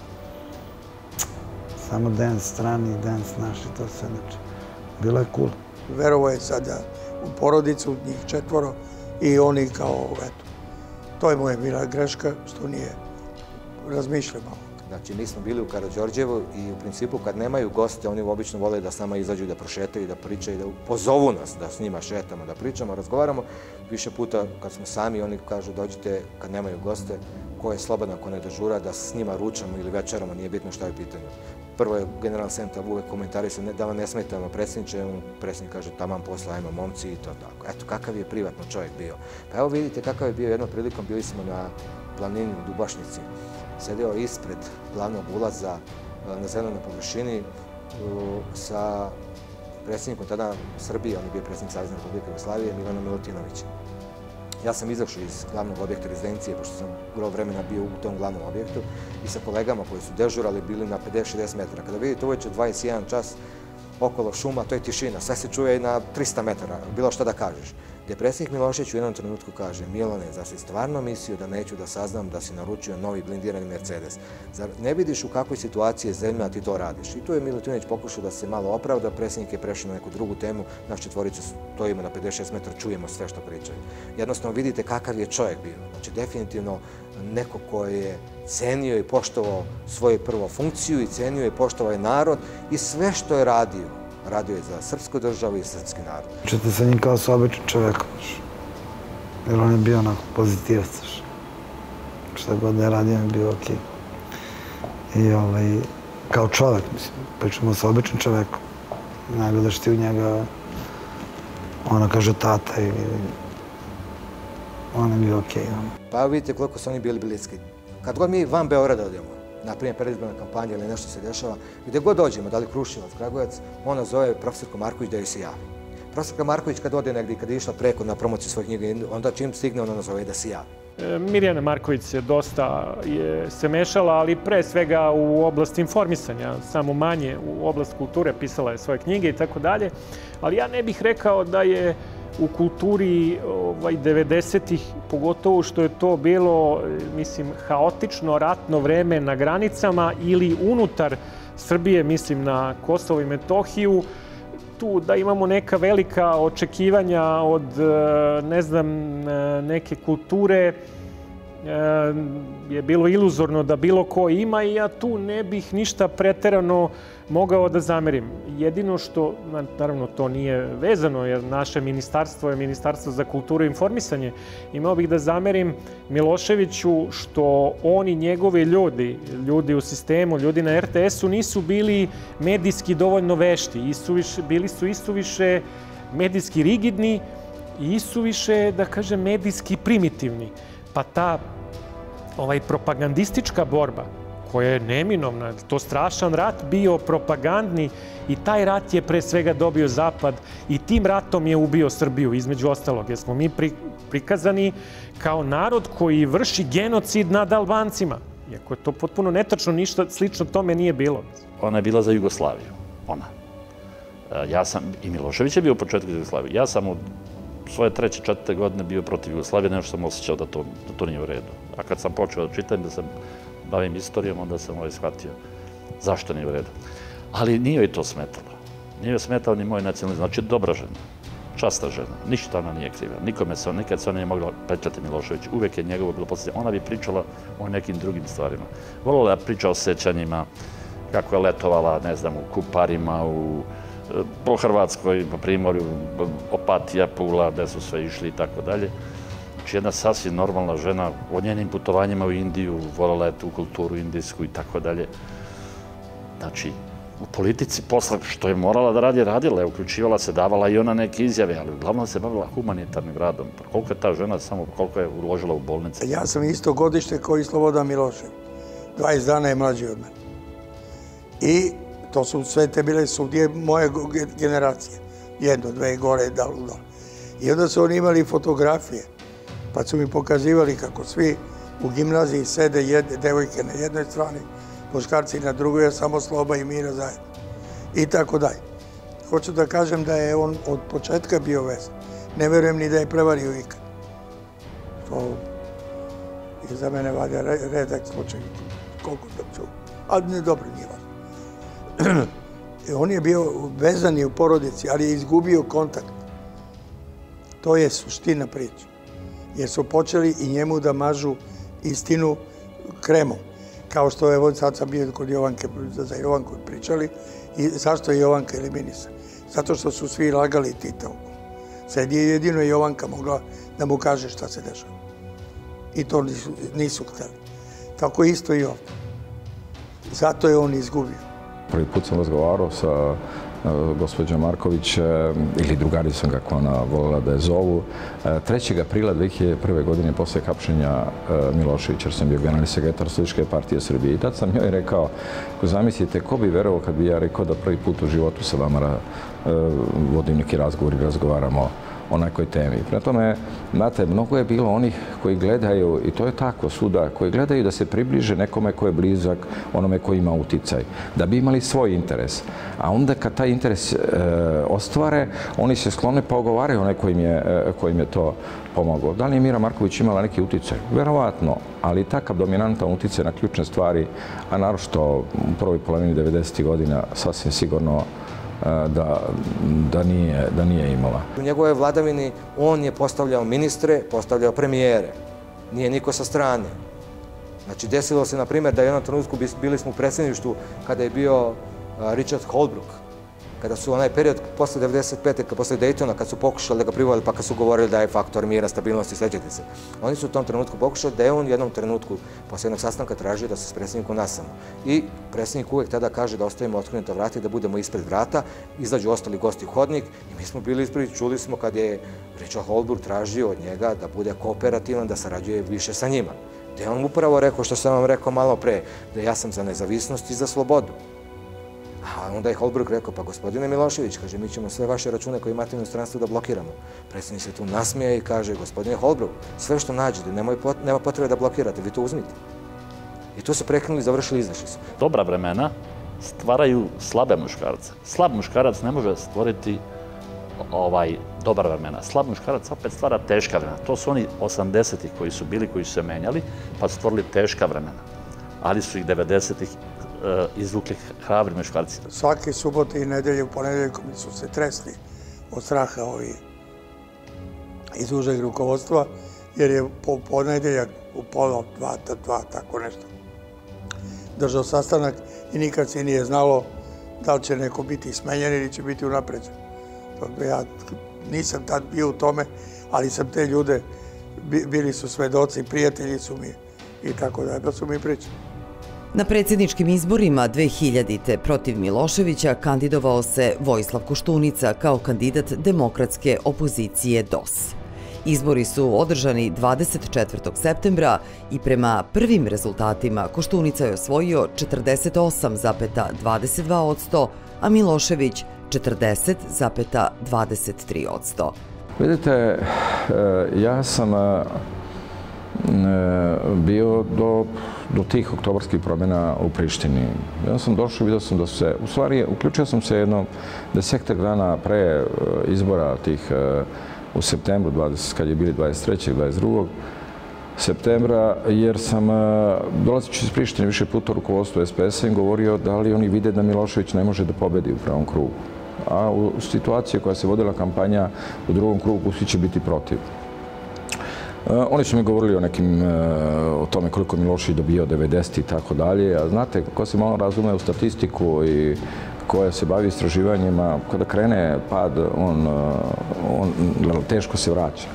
Samo dance strani, dance naš i to sve, znači. Bila je cool. Verovao je sada u porodicu, njih četvoro, i oni kao, eto, to je moja bila greška, što nije razmišljao malo. Znači, mi smo bili u Karađorđevu i u principu kad nemaju goste, oni obično vole da s nama izađu, da prošetaju, da pričaju, da pozovu nas da s njima šetamo, da pričamo, razgovaramo. Više puta kad smo sami, oni kažu dođite kad nemaju goste, ko je slobodan, ko ne dežura, da s njima ručamo ili večeramo, nije bitno šta je u pitanju. Prvo je general Senta uvek komentarisao da vam ne smetamo predsjedniče, predsjednik kaže taman posla, ajmo momci i to tako. Eto, kakav je privatno čovjek bio. Pa evo vidite kakav je bio jednom prilikom, bili smo na planini u Dubašnici. Sedeo ispred glavnog ulaza na zelenoj površini sa predsjednikom tada Srbije, on je bio predsjednik Savezne Republike Jugoslavije, Milanom Milutinovićem. Ja sam izašao iz glavnog objekta rezidencije, pošto sam gro vremena bio u tom glavnom objektu, i sa kolegama koji su dežurali bili na pedeset do šezdeset metara. Kada vidite uveče dvadeset jedan čas okolo šuma, to je tišina, sve se čuje i na trista metara, bilo šta da kažeš. Gde predsjednik Milošević u jednom trenutku kaže: Milane, zar si stvarno mislio da neću da saznam da si naručio novi blindirani Mercedes? Zar ne vidiš u kakvoj situaciji je zemlja, a ti to radiš? I tu je Milutinović pokušao da se malo opravda, predsjednik je prešao na neku drugu temu, naš četvorica stojimo na pedeset šest metara, čujemo sve što pričaju. Jednostavno vidite kakav je čovjek bio. Znači, definitivno neko koji je cenio i poštovao svoju prvo funkciju i cenio i poštovao je narod i sve što je radio. Radio je za srpsku državu i srpski narod. Čete sa njim kao sa običnim čovekom, jer on je bio onako pozitivac. Šta god da je radio, on je bio okej. I ovaj, kao čovek, mislim, pričamo sa običnim čovekom. Ne gledaš ti u njega, ona kaže tata ili on je bio okej. Pa vidite koliko su oni bili bliski. Kad god mi van Beograda odemo, naprimjer predizborna kampanja ili nešto se dešava, gde god dođemo, da li Kruševac, Kragujevac, ona zove profesorka Marković da joj se javi. Profesorka Marković kad ode negdje i kad je išla preko na promociju svojih knjiga, onda čim stigne ona nazove da se javi. Mirjana Marković se dosta je se mešala, ali pre svega u oblast informisanja, samo manje u oblast kulture, pisala je svoje knjige i tako dalje, ali ja ne bih rekao da je u kulturi devedesetih, pogotovo što je to bilo, mislim, haotično ratno vreme na granicama ili unutar Srbije, mislim na Kosovo i Metohiju, tu da imamo neka velika očekivanja od, ne znam, neke kulture, je bilo iluzorno da bilo ko ima i ja tu ne bih ništa preterano mogao da zamerim. Jedino što, naravno to nije vezano, jer naše ministarstvo je Ministarstvo za kulturu i informisanje, imao bih da zamerim Miloševiću što on i njegovi ljudi, ljudi u sistemu, ljudi na er te esu nisu bili medijski dovoljno vešti, bili su isuviše medijski rigidni i isuviše, da kažem, medijski primitivni. Pa ta propagandistička borba koja je neminovna, to strašan rat bio propagandni i taj rat je pre svega dobio Zapad i tim ratom je ubio Srbiju, između ostalog, jer smo mi prikazani kao narod koji vrši genocid nad Albancima. Iako je to potpuno netačno, ništa slično tome nije bilo. Ona je bila za Jugoslaviju, ona. Ja sam, i Milošević je bio u početku Jugoslavije, ja sam u svoje treće, četvrte godine bio protiv Jugoslavije, nešto sam osjećao da to nije u redu. A kad sam počeo da čitam, da se bavim istorijom, onda sam ovaj shvatio Zašto nije u redu? Ali nije joj to smetalo. Nije joj smetao ni moj nacionalizam. Znači, dobra žena, časta žena, ništa ona nije kriva. Nikome se, nikad se ona nije mogla petljati Milošević. Uvijek je njegovo bilo posljednje. Ona bi pričala o nekim drugim stvarima. Volila je priča o sećanjima, kako je letovala, ne znam, u Kuparima, u, po Hrvatskoj, po Primorju, Opatija, Pula, gde su sve išli i tako dalje. Znači, jedna sasvim normalna žena, o njenim putovanjima u Indiju, volila je tu kulturu indijsku i tako dalje. Znači, u politici posle što je morala da radi, radila je, uključivala se, davala i ona neke izjave, ali uglavnom se bavila humanitarnim radom. Koliko je ta žena, samo koliko je uložila u bolnice? Ja sam isto godište kao i Slobodan Milošević. dvadeset dana je mlađi od mene. I to su sve te bile sudije moje generacije. Jedno, dve, gore, dal, dal. I onda su oni imali fotografije, pa su mi pokazivali kako svi u gimnaziji sede jedne devojke na jednoj strani, muškarci na drugoj, a samo Sloba i Mira zajedno. I tako dalje. Hoću da kažem da je on od početka bio vezan. Ne verujem ni da je prevario ikad. To je za mene valja redak slučaj. Koliko da ću. Ali ne dobro, nije važno. On je bio vezan i u porodici, ali je izgubio kontakt. To je suština priče. Jer su počeli i njemu da mažu istinu kremom. Kao što evo sad sam bio kod Jovanke, za Jovanku pričali, i zašto je Jovanka eliminisana? Zato što su svi lagali Tita. Sad je jedino Jovanka mogla da mu kaže šta se dešava. I to nisu, nisu hteli. Tako isto i ovdje. Zato je on izgubio. Prvi put sam razgovarao sa gospođom Marković, ili drugari sam kako ona volila da je zovu, trećeg aprila dve hiljade prve. godine posle hapšenja Miloševića, jer sam bio generalni sekretar Socijalističke partije Srbije. I tad sam joj rekao, ako zamislite, ko bi verovao kad bi ja rekao da prvi put u životu sa vama vodim neki razgovor i razgovaramo o nekoj temi. Prema tome, znate, mnogo je bilo onih koji gledaju, i to je tako svuda, koji gledaju da se približe nekome ko je blizak, onome ko ima uticaj, da bi imali svoj interes. A onda kad taj interes e, ostvare, oni se sklone pa ogovaraju onaj kojim je, e, kojim je to pomogao. Da li je Mira Marković imala neki uticaj? Verovatno, ali takav dominantan uticaj na ključne stvari, a naročito u prvoj polovini devedesetih godina, sasvim sigurno Da, da, nije, da nije imala. U njegovoj vladavini on je postavljao ministre, postavljao premijere. Nije niko sa strane. Znači, desilo se, na primjer, da u jednom trenutku bili smo u predsjedništvu kada je bio Richard Holbrooke, kada su onaj period posle devedeset pete. posle Daytona, kad su pokušali da ga privali, pa kad su govorili da je faktor mira, stabilnosti, sećate se. Oni su u tom trenutku pokušali da je on u jednom trenutku posle jednog sastanka tražio da se s predsjednikom nasamo. I predsjednik uvek tada kaže da ostavimo otkrenuta vrata i da budemo ispred vrata, izađu ostali gosti u hodnik i mi smo bili ispred, čuli smo kad je Richard Holbrooke tražio od njega da bude kooperativan, da sarađuje više sa njima. Da je on upravo rekao što sam vam rekao malo pre, da ja sam za nezavisnost i za slobodu. A onda je Holbrooke rekao, pa gospodine Milošević, kaže, mi ćemo sve vaše račune koje imate u inostranstvu da blokiramo. Predsjednik se tu nasmije i kaže, gospodine Holbrooke, sve što nađete, nema potrebe da blokirate, vi to uzmite. I tu su prekinuli, završili, izašli su. Dobra vremena stvaraju slabe muškarce. Slab muškarac ne može stvoriti ovaj dobar vremena. Slab muškarac opet stvara teška vremena. To su oni osamdesetih koji su bili, koji su se menjali, pa su stvorili teška vremena. Ali su ih devedesetih izvukli hrabri muškarci. Svake subote i nedelje u ponedeljkom su se tresli od straha ovi iz užeg rukovodstva, jer je po ponedeljak u pola, dva, dva, tako nešto, držao sastanak i nikad se nije znalo da li će neko biti smenjen ili će biti unapređen. Ja nisam tad bio u tome, ali sam te ljude, bili su svedoci, prijatelji su mi i tako da, da su mi pričali. Na predsjedničkim izborima dve hiljadite. protiv Miloševića kandidovao se Vojislav Koštunica kao kandidat demokratske opozicije D O S. Izbori su održani dvadeset četvrtog septembra i prema prvim rezultatima Koštunica je osvojio četrdeset osam zarez dvadeset dva posto, a Milošević četrdeset zarez dvadeset tri posto. Vidite, ja sam bio do, do tih oktobarskih promjena u Prištini. Ja sam došao i vidio sam da se, u stvari, uključio sam se jedno desetak dana pre izbora tih u septembru, dvadeset, kad je bili dvadeset trećeg dvadeset drugog septembra, jer sam, dolazeći iz Prištine više puta u rukovodstvu S P S-a im govorio da li oni vide da Milošević ne može da pobedi u prvom krugu. A u situaciji koja se vodila kampanja u drugom krugu, svi će biti protiv. Oni su mi govorili o nekim, o tome koliko Milošević dobio devedesetih i tako dalje. A znate, ko se malo razume u statistiku i koja se bavi istraživanjima, kada krene pad, on, on teško se vraća.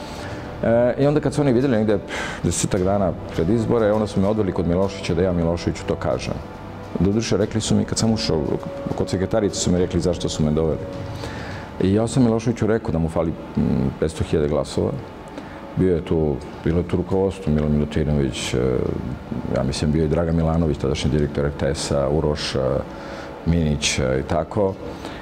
I onda kad su oni vidjeli negde desetak dana pred izbore, onda su me odveli kod Miloševića da ja Miloševiću to kažem. Doduše, rekli su mi, kad sam ušao, kod sekretarice su mi rekli zašto su me doveli. I ja sam Miloševiću rekao da mu fali petsto hiljada glasova. Bio je tu, bilo je tu rukovodstvo, Milo Milutinović, ja mislim bio i Dragan Milanović, tadašnji direktor R T S-a, Uroš, Minić i tako.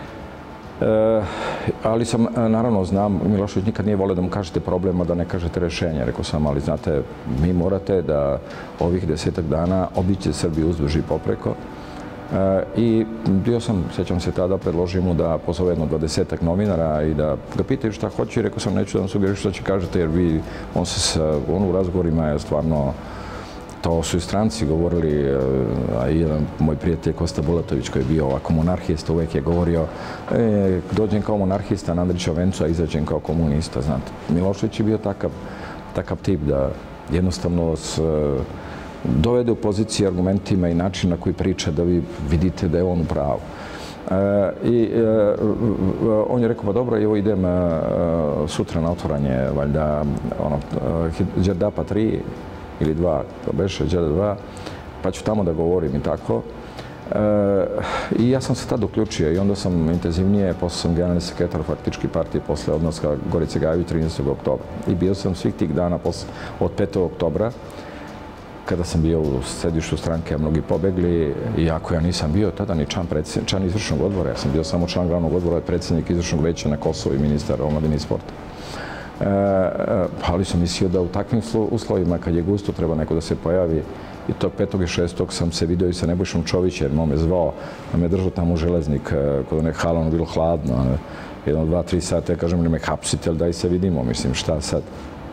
E, ali sam, naravno, znam, Milošević nikad nije volio da mu kažete problema, da ne kažete rešenje. Rekao sam, ali znate, mi morate da ovih desetak dana obiđete Srbiju uzduž i popreko. E, I bio sam, sjećam se tada, predložio mu da pozove jedno dvadesetak novinara i da ga pitaju šta hoće. I rekao sam, neću da vam sugeriš šta će kažete, jer vi, on, se, on u razgovorima je stvarno, to su i stranci govorili, a i jedan moj prijatelj Kosta Bulatović koji je bio ovako monarhista, uvek je govorio e, dođem kao monarhista na Andrića vencu, a izađem kao komunista, znate. Milošević je bio takav, takav tip da jednostavno s, dovede u poziciji argumentima i način na koji priča da vi vidite da je on u pravu. E, I e, on je rekao, pa dobro, evo idem e, sutra na otvaranje, valjda, ono, Đerdapa tri, ili dva, to beše, Đerda dva, pa ću tamo da govorim i tako. E, I ja sam se tad uključio i onda sam intenzivnije, posle sam generalni sekretar faktički partije posle odnoska Gorice Gajević trinaestog oktobra. I bio sam svih tih dana posle, od petog oktobra, kada sam bio u sedištu stranke, a mnogi pobegli, iako ja nisam bio tada ni član, član izvršnog odbora, ja sam bio samo član glavnog odbora, predsjednik izvršnog veća na Kosovo i ministar omladine i sporta. E, ali sam mislio da u takvim uslovima, kad je gusto, treba neko da se pojavi. I tog petog i šestog sam se vidio i sa Nebojšom Čović, jer on me zvao, da me držao tamo u Železnik, kod onek hala, ono bilo hladno. Jedno, dva, tri sata, ja kažem, ili me hapsite, ali daj se vidimo, mislim, šta sad.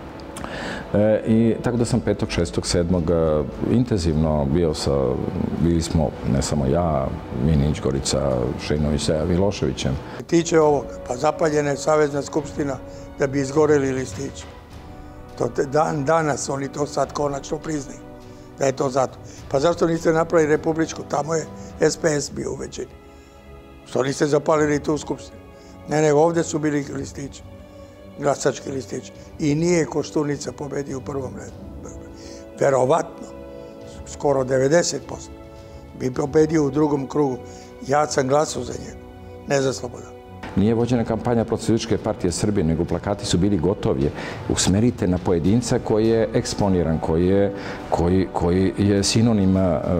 E, I tako da sam petog, šestog, sedmog intenzivno bio sa, bili smo, ne samo ja, Minić, Gorica, Šejnović, sa Miloševićem. Tiče ovoga, pa zapaljena je Savezna skupština da bi izgoreli listići. To te, dan danas oni to sad konačno priznaju, da je to zato. Pa zašto niste napravili republičku? Tamo je S P S bio u većini. Što niste zapalili tu skupštinu? Ne, ne, ovdje su bili listići, glasački listići. I nije Koštunica pobedio u prvom redu. Verovatno, skoro devedeset posto bi pobedio u drugom krugu. Ja sam glasao za njega, ne za Slobodan. Nije vođena kampanja protiv Socijalističke partije Srbije, nego plakati su bili gotovi. Usmerite na pojedinca koji je eksponiran, koji je, koji, koji je sinonim,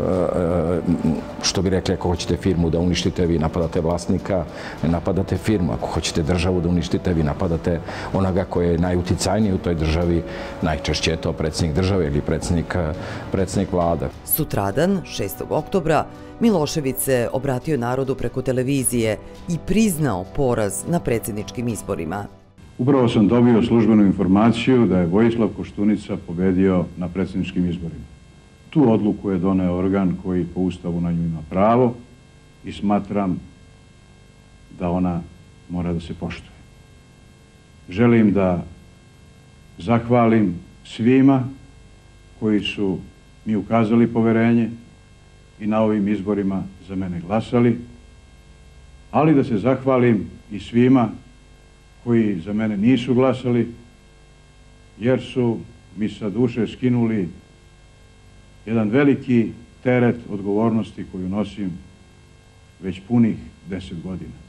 što bi rekli, ako hoćete firmu da uništite, vi napadate vlasnika, ne napadate firmu. Ako hoćete državu da uništite, vi napadate onoga koji je najuticajniji u toj državi. Najčešće je to predsjednik države ili predsjednik, predsjednik vlada. Sutradan, šestog oktobra, Milošević se obratio narodu preko televizije i priznao poraz na predsjedničkim izborima. Upravo sam dobio službenu informaciju da je Vojislav Koštunica pobedio na predsjedničkim izborima. Tu odluku je doneo organ koji po Ustavu na nju ima pravo i smatram da ona mora da se poštuje. Želim da zahvalim svima koji su mi ukazali poverenje i na ovim izborima za mene glasali, ali da se zahvalim i svima koji za mene nisu glasali, jer su mi sa duše skinuli jedan veliki teret odgovornosti koju nosim već punih deset godina.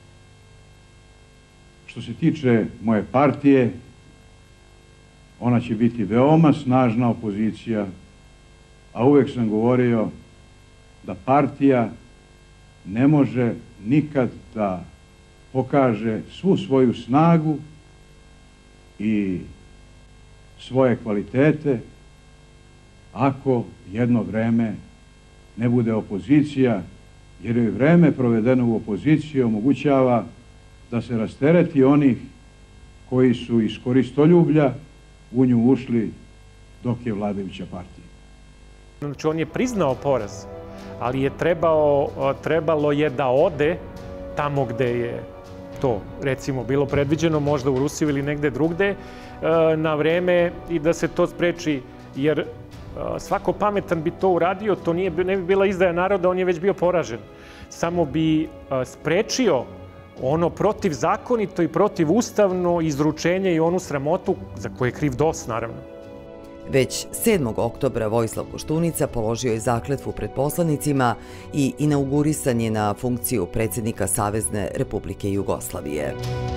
Što se tiče moje partije, ona će biti veoma snažna opozicija, a uvek sam govorio da partija ne može nikad da pokaže svu svoju snagu i svoje kvalitete ako jedno vreme ne bude opozicija, jer joj vreme provedeno u opoziciji omogućava da se rastereti onih koji su iz koristoljublja u nju ušli dok je vladajuća partija. Znači, on je priznao poraz, ali je trebao, trebalo je da ode tamo gde je to, recimo, bilo predviđeno, možda u Rusiji ili negde drugde, na vreme i da se to spreči, jer svako pametan bi to uradio, to nije, ne bi bila izdaja naroda, on je već bio poražen. Samo bi sprečio ono protivzakonito i protivustavno izručenje i onu sramotu za koje je kriv D O S, naravno. Već sedmog oktobra Vojislav Koštunica položio je zakletvu pred poslanicima i inaugurisan je na funkciju predsjednika Savezne Republike Jugoslavije.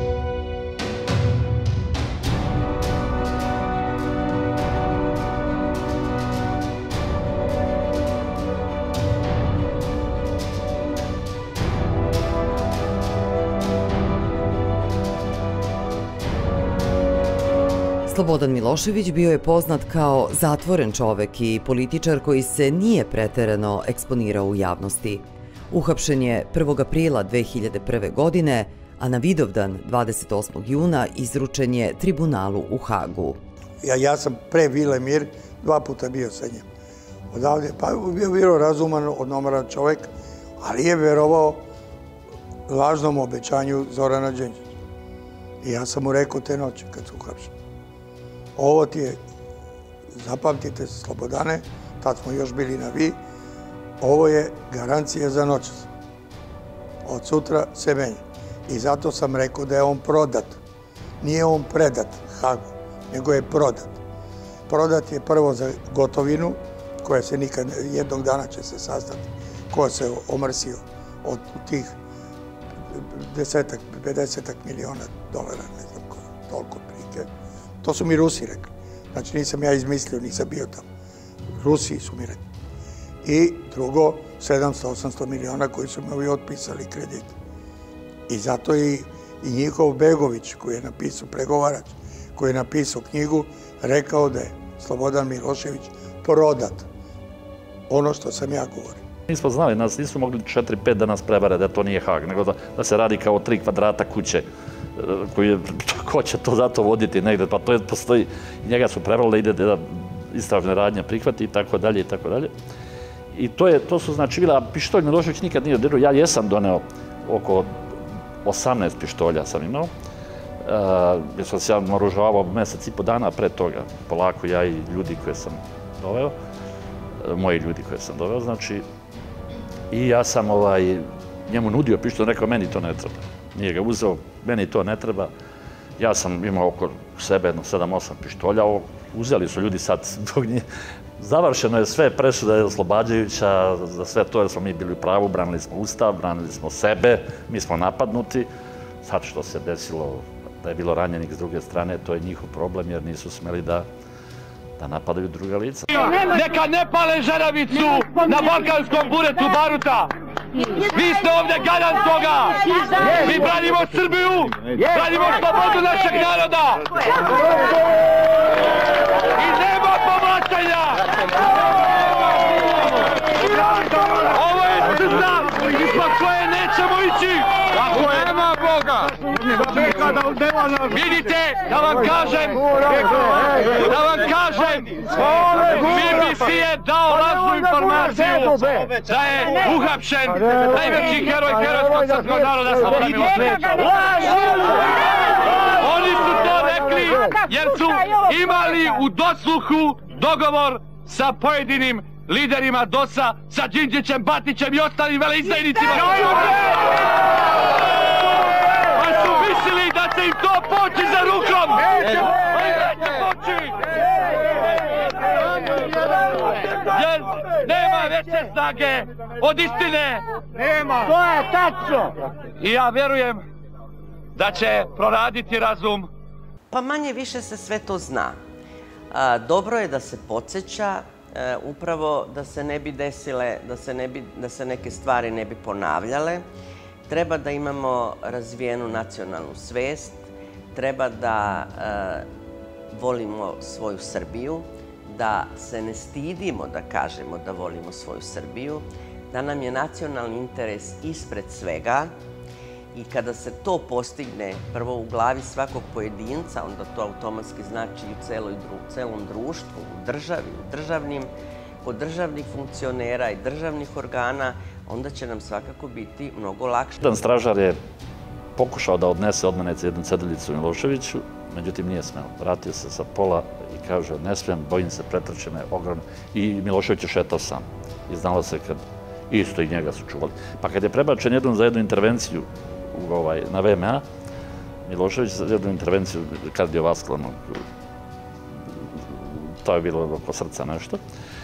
Slobodan Milošević bio je poznat kao zatvoren čovek i političar koji se nije preterano eksponirao u javnosti. Uhapšen je prvog aprila dve hiljade prve. godine, a na Vidovdan dvadeset osmog juna izručen je tribunalu u Hagu. Ja, ja sam pre Vile Mir dva puta bio sa njim. Odavde, pa bio bio razuman, odnomaran čovek, ali je verovao lažnom obećanju Zorana Đinđića. I ja sam mu rekao te noći kad su uhapšeni. Ovo ti je, zapamtite se, Slobodane, tad smo još bili na vi, ovo je garancija za noćas. Od sutra se menja. I zato sam rekao da je on prodat. Nije on predat Hagu, nego je prodat. Prodat je prvo za gotovinu, koja se nikad, jednog dana će se sastati, koja se omrsio od tih desetak, pedesetak miliona dolara, ne znam ko, toliko prike. To su mi Rusi rekli. Znači, nisam ja izmislio, nisam bio tamo. Rusi su mi rekli. I drugo, sedamsto osamsto miliona koji su mi ovi otpisali kredit. I zato i, i njihov Begović, koji je napisao, pregovarač, koji je napisao knjigu, rekao da je Slobodan Milošević prodat. Ono što sam ja govorio. Nismo znali, nas nisu mogli četiri pet da nas prevare, da to nije Hag, nego da, da se radi kao tri kvadrata kuće, koji je, ko će to zato voditi negde, pa to je, postoji, njega su prevarali da ide da istražne radnje prihvati i tako dalje i tako dalje. I to, je, to su znači bila, pištolj Milošević nikad nije odirao, ja jesam doneo oko osamnaest pištolja sam imao, uh, jer sam se ja naoružavao mesec i po dana pre toga, polako ja i ljudi koje sam doveo, uh, moji ljudi koje sam doveo, znači, i ja sam ovaj, njemu nudio pištolj, rekao meni to ne treba. Nije ga uzeo, meni to ne treba. Ja sam imao oko sebe jedno sedam osam pištolja, uzeli su ljudi sad, dok nije, završeno je sve, presuda je oslobađajuća za sve to, jer smo mi bili u pravu, branili smo Ustav, branili smo sebe, mi smo napadnuti. Sad što se desilo, da je bilo ranjenih s druge strane, to je njihov problem, jer nisu smeli da da napadaju druga lica. Neka ne pale žaravicu na balkanskom buretu baruta! Vi ste ovdje garant toga! Mi branimo Srbiju! Branimo slobodu našeg naroda! I nema povlačenja! Ovo je crta ispod koje nećemo ići! Ako nema Boga! Vidite, da vam kažem, da vam kažem, B B C je dao lažnu informaciju da je uhapšen najveći heroj herojskog srpskog naroda Slobodan Milošević. Oni su to rekli jer su imali u dosluhu dogovor sa pojedinim liderima D O S-a, sa Đinđićem, Batićem i ostalim veleizdajnicima. Pa su mislili da će im to poći za rukom! Neće poći! Jer nema veće snage od istine! Nema! To je tačno! I ja vjerujem da će proraditi razum. Pa manje više se sve to zna. Dobro je da se podsjeća, upravo da se ne bi desile, da se, ne bi, da se neke stvari ne bi ponavljale. Treba da imamo razvijenu nacionalnu svest, treba da e, volimo svoju Srbiju, da se ne stidimo da kažemo da volimo svoju Srbiju, da nam je nacionalni interes ispred svega I kada se to postigne prvo u glavi svakog pojedinca, onda to automatski znači i u celom društvu, u državi, u državnim, kod državnih funkcionera i državnih organa, onda će nam svakako biti mnogo lakše. Jedan stražar je pokušao da odnese od mene jednu cedeljicu Miloševiću, međutim nije smeo. Vratio se sa pola i kaže, ne smijem, bojim se, pretrče me ogromno. I Milošević je šetao sam. I znalo se kad isto i njega su čuvali. Pa kad je prebačen jednom za jednu intervenciju na V M A, Milošević za jednu intervenciju kardiovaskularnog, to je bilo oko srca nešto,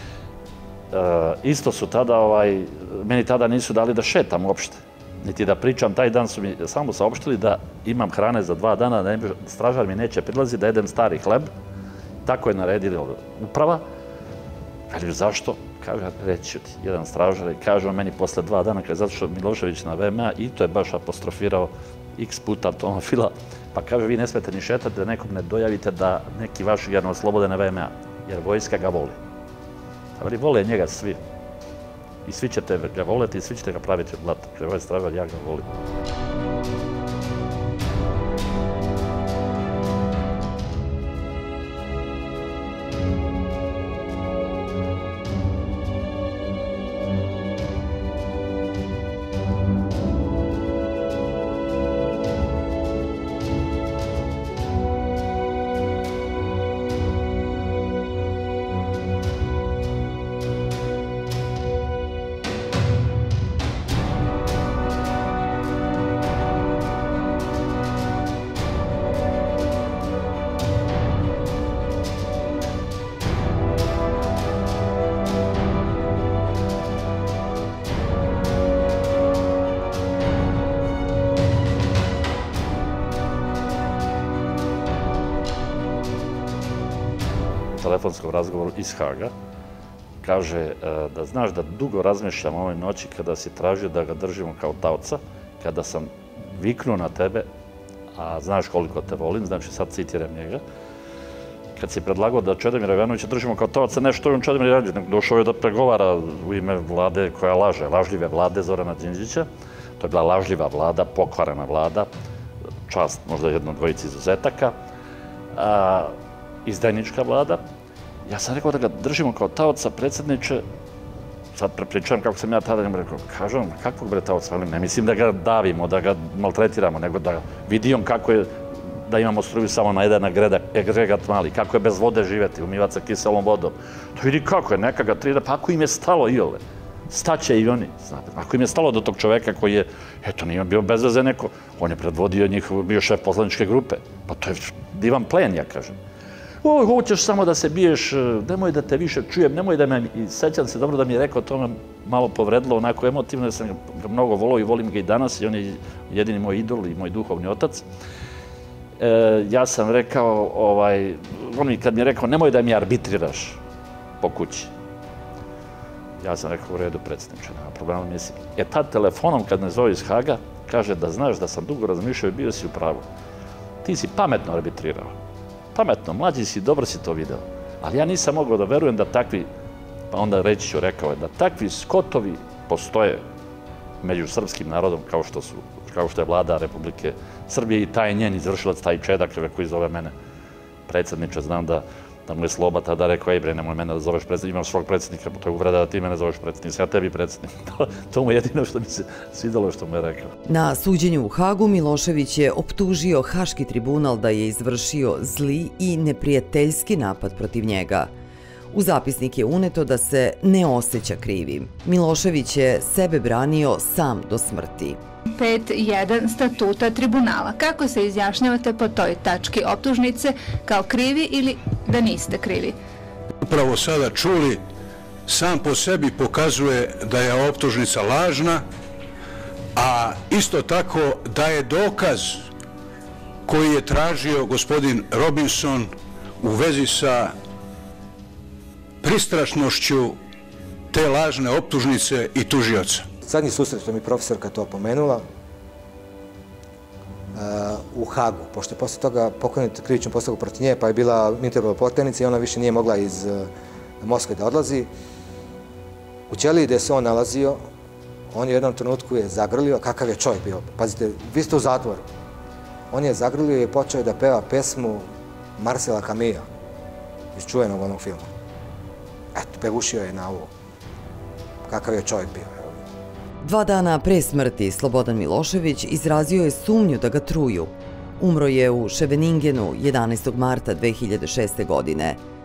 isto su tada, meni tada nisu dali da šetam uopšte, niti da pričam. Taj dan su mi samo saopštili da imam hrane za dva dana, da stražar mi neće prilaziti, da jedem stari hleb. Tako je naredila uprava. Kaže, zašto? Kaže, reći ti, jedan stražar, i kaže on meni posle dva dana, kaže, zato što Milošević na V M A, i to je baš apostrofirao x puta Tomofila, pa kaže, vi ne smete ni šetati da nekom ne dojavite da neki vaši ga ne oslobode na V M A, jer vojska ga voli. Ali vole njega svi. I svi ćete ga voleti i svi ćete ga praviti od blata. Kaže, ovaj stražar, ja ga volim. telefonskom razgovoru iz Haga, kaže da znaš da dugo razmišljam ovoj noći kada si tražio da ga držimo kao taoca, kada sam viknuo na tebe, a znaš koliko te volim, znači sad citiram njega, kad si predlagao da Čedomira Jovanovića držimo kao taoca, nešto je on Čedomir Jovanović, došao je da pregovara u ime vlade koja laže, lažljive vlade Zorana Đinđića. To je bila lažljiva vlada, pokvarena vlada, čast možda jedno dvojici izuzetaka, izdajnička vlada. Ja sam rekao da ga držimo kao taoca, predsjedniče, sad prepričavam kako sam ja tada njemu rekao, kažem, kakvog bre taoca, ne mislim da ga davimo, da ga maltretiramo, nego da vidim kako je da imamo struju samo na jedan agregat mali, kako je bez vode živeti, umivat sa kiselom vodom. To vidi kako je, neka ga trida, pa ako im je stalo iole, staće i oni, znate, ako im je stalo do tog čoveka koji je, eto, nije bio bez veze neko, on je predvodio njihov, bio šef poslaničke grupe, pa to je divan plen, ja kažem. O, hoćeš samo da se biješ, nemoj da te više čujem, nemoj da me, i sećam se dobro da mi je rekao, to me malo povredilo, onako emotivno, da sam ga mnogo volao i volim ga i danas, i on je jedini moj idol i moj duhovni otac. Ja sam rekao, on mi kad mi je rekao, nemoj da mi arbitriraš po kući. Ja sam rekao, u redu, predsjedniče, nema problema, mislim. E tad telefonom, kad me zove iz Haga, kaže da znaš da sam dugo razmišljao i bio si u pravu. Ti si pametno arbitrirao. Pametno, mlađi si, dobro si to video. Ali ja nisam mogao da verujem da takvi, pa onda reći ću, rekao je, da takvi skotovi postoje među srpskim narodom, kao što su, kao što je vlada Republike Srbije i taj njen izvršilac, taj Čedak koji zove mene predsjedniče, znam da da mu je Sloba tada rekao, ej bre, nemoj mene da zoveš predsjednik, imaš svog predsjednika, to je uvreda da ti mene zoveš predsjednik, ja tebi predsjednik. To mu je jedino što mi se svidalo što mu je rekao. Na suđenju u Hagu Milošević je optužio Haški tribunal da je izvršio zli i neprijateljski napad protiv njega. U zapisnik je uneto da se ne osjeća krivim. Milošević je sebe branio sam do smrti. pet jedan statuta tribunala. Kako se izjašnjavate po toj tački optužnice, kao krivi ili da niste krivi? Upravo sada čuli, sam po sebi pokazuje da je optužnica lažna, a isto tako da je dokaz koji je tražio gospodin Robinson u vezi sa pristrašnošću te lažne optužnice i tužioca. Zadnji susret što mi profesorka to pomenula u Hagu, pošto je posle toga pokrenut krivičnu postavu protiv nje, pa je bila Interpol poternica i ona više nije mogla iz Moskve da odlazi. U ćeliji gde se on nalazio, On je u jednom trenutku je zagrlio, kakav je čovjek bio. Pazite, vi ste u zatvoru. On je zagrlio i počeo da peva pesmu Marcela Camilla iz čuvenog onog filma. Eto, pevušio je na ovo. Kakav je čovjek bio. Dva dana pre smrti Slobodan Milošević izrazio je sumnju da ga truju. Umro je u Ševeningenu jedanaestog marta dve hiljade šeste godine.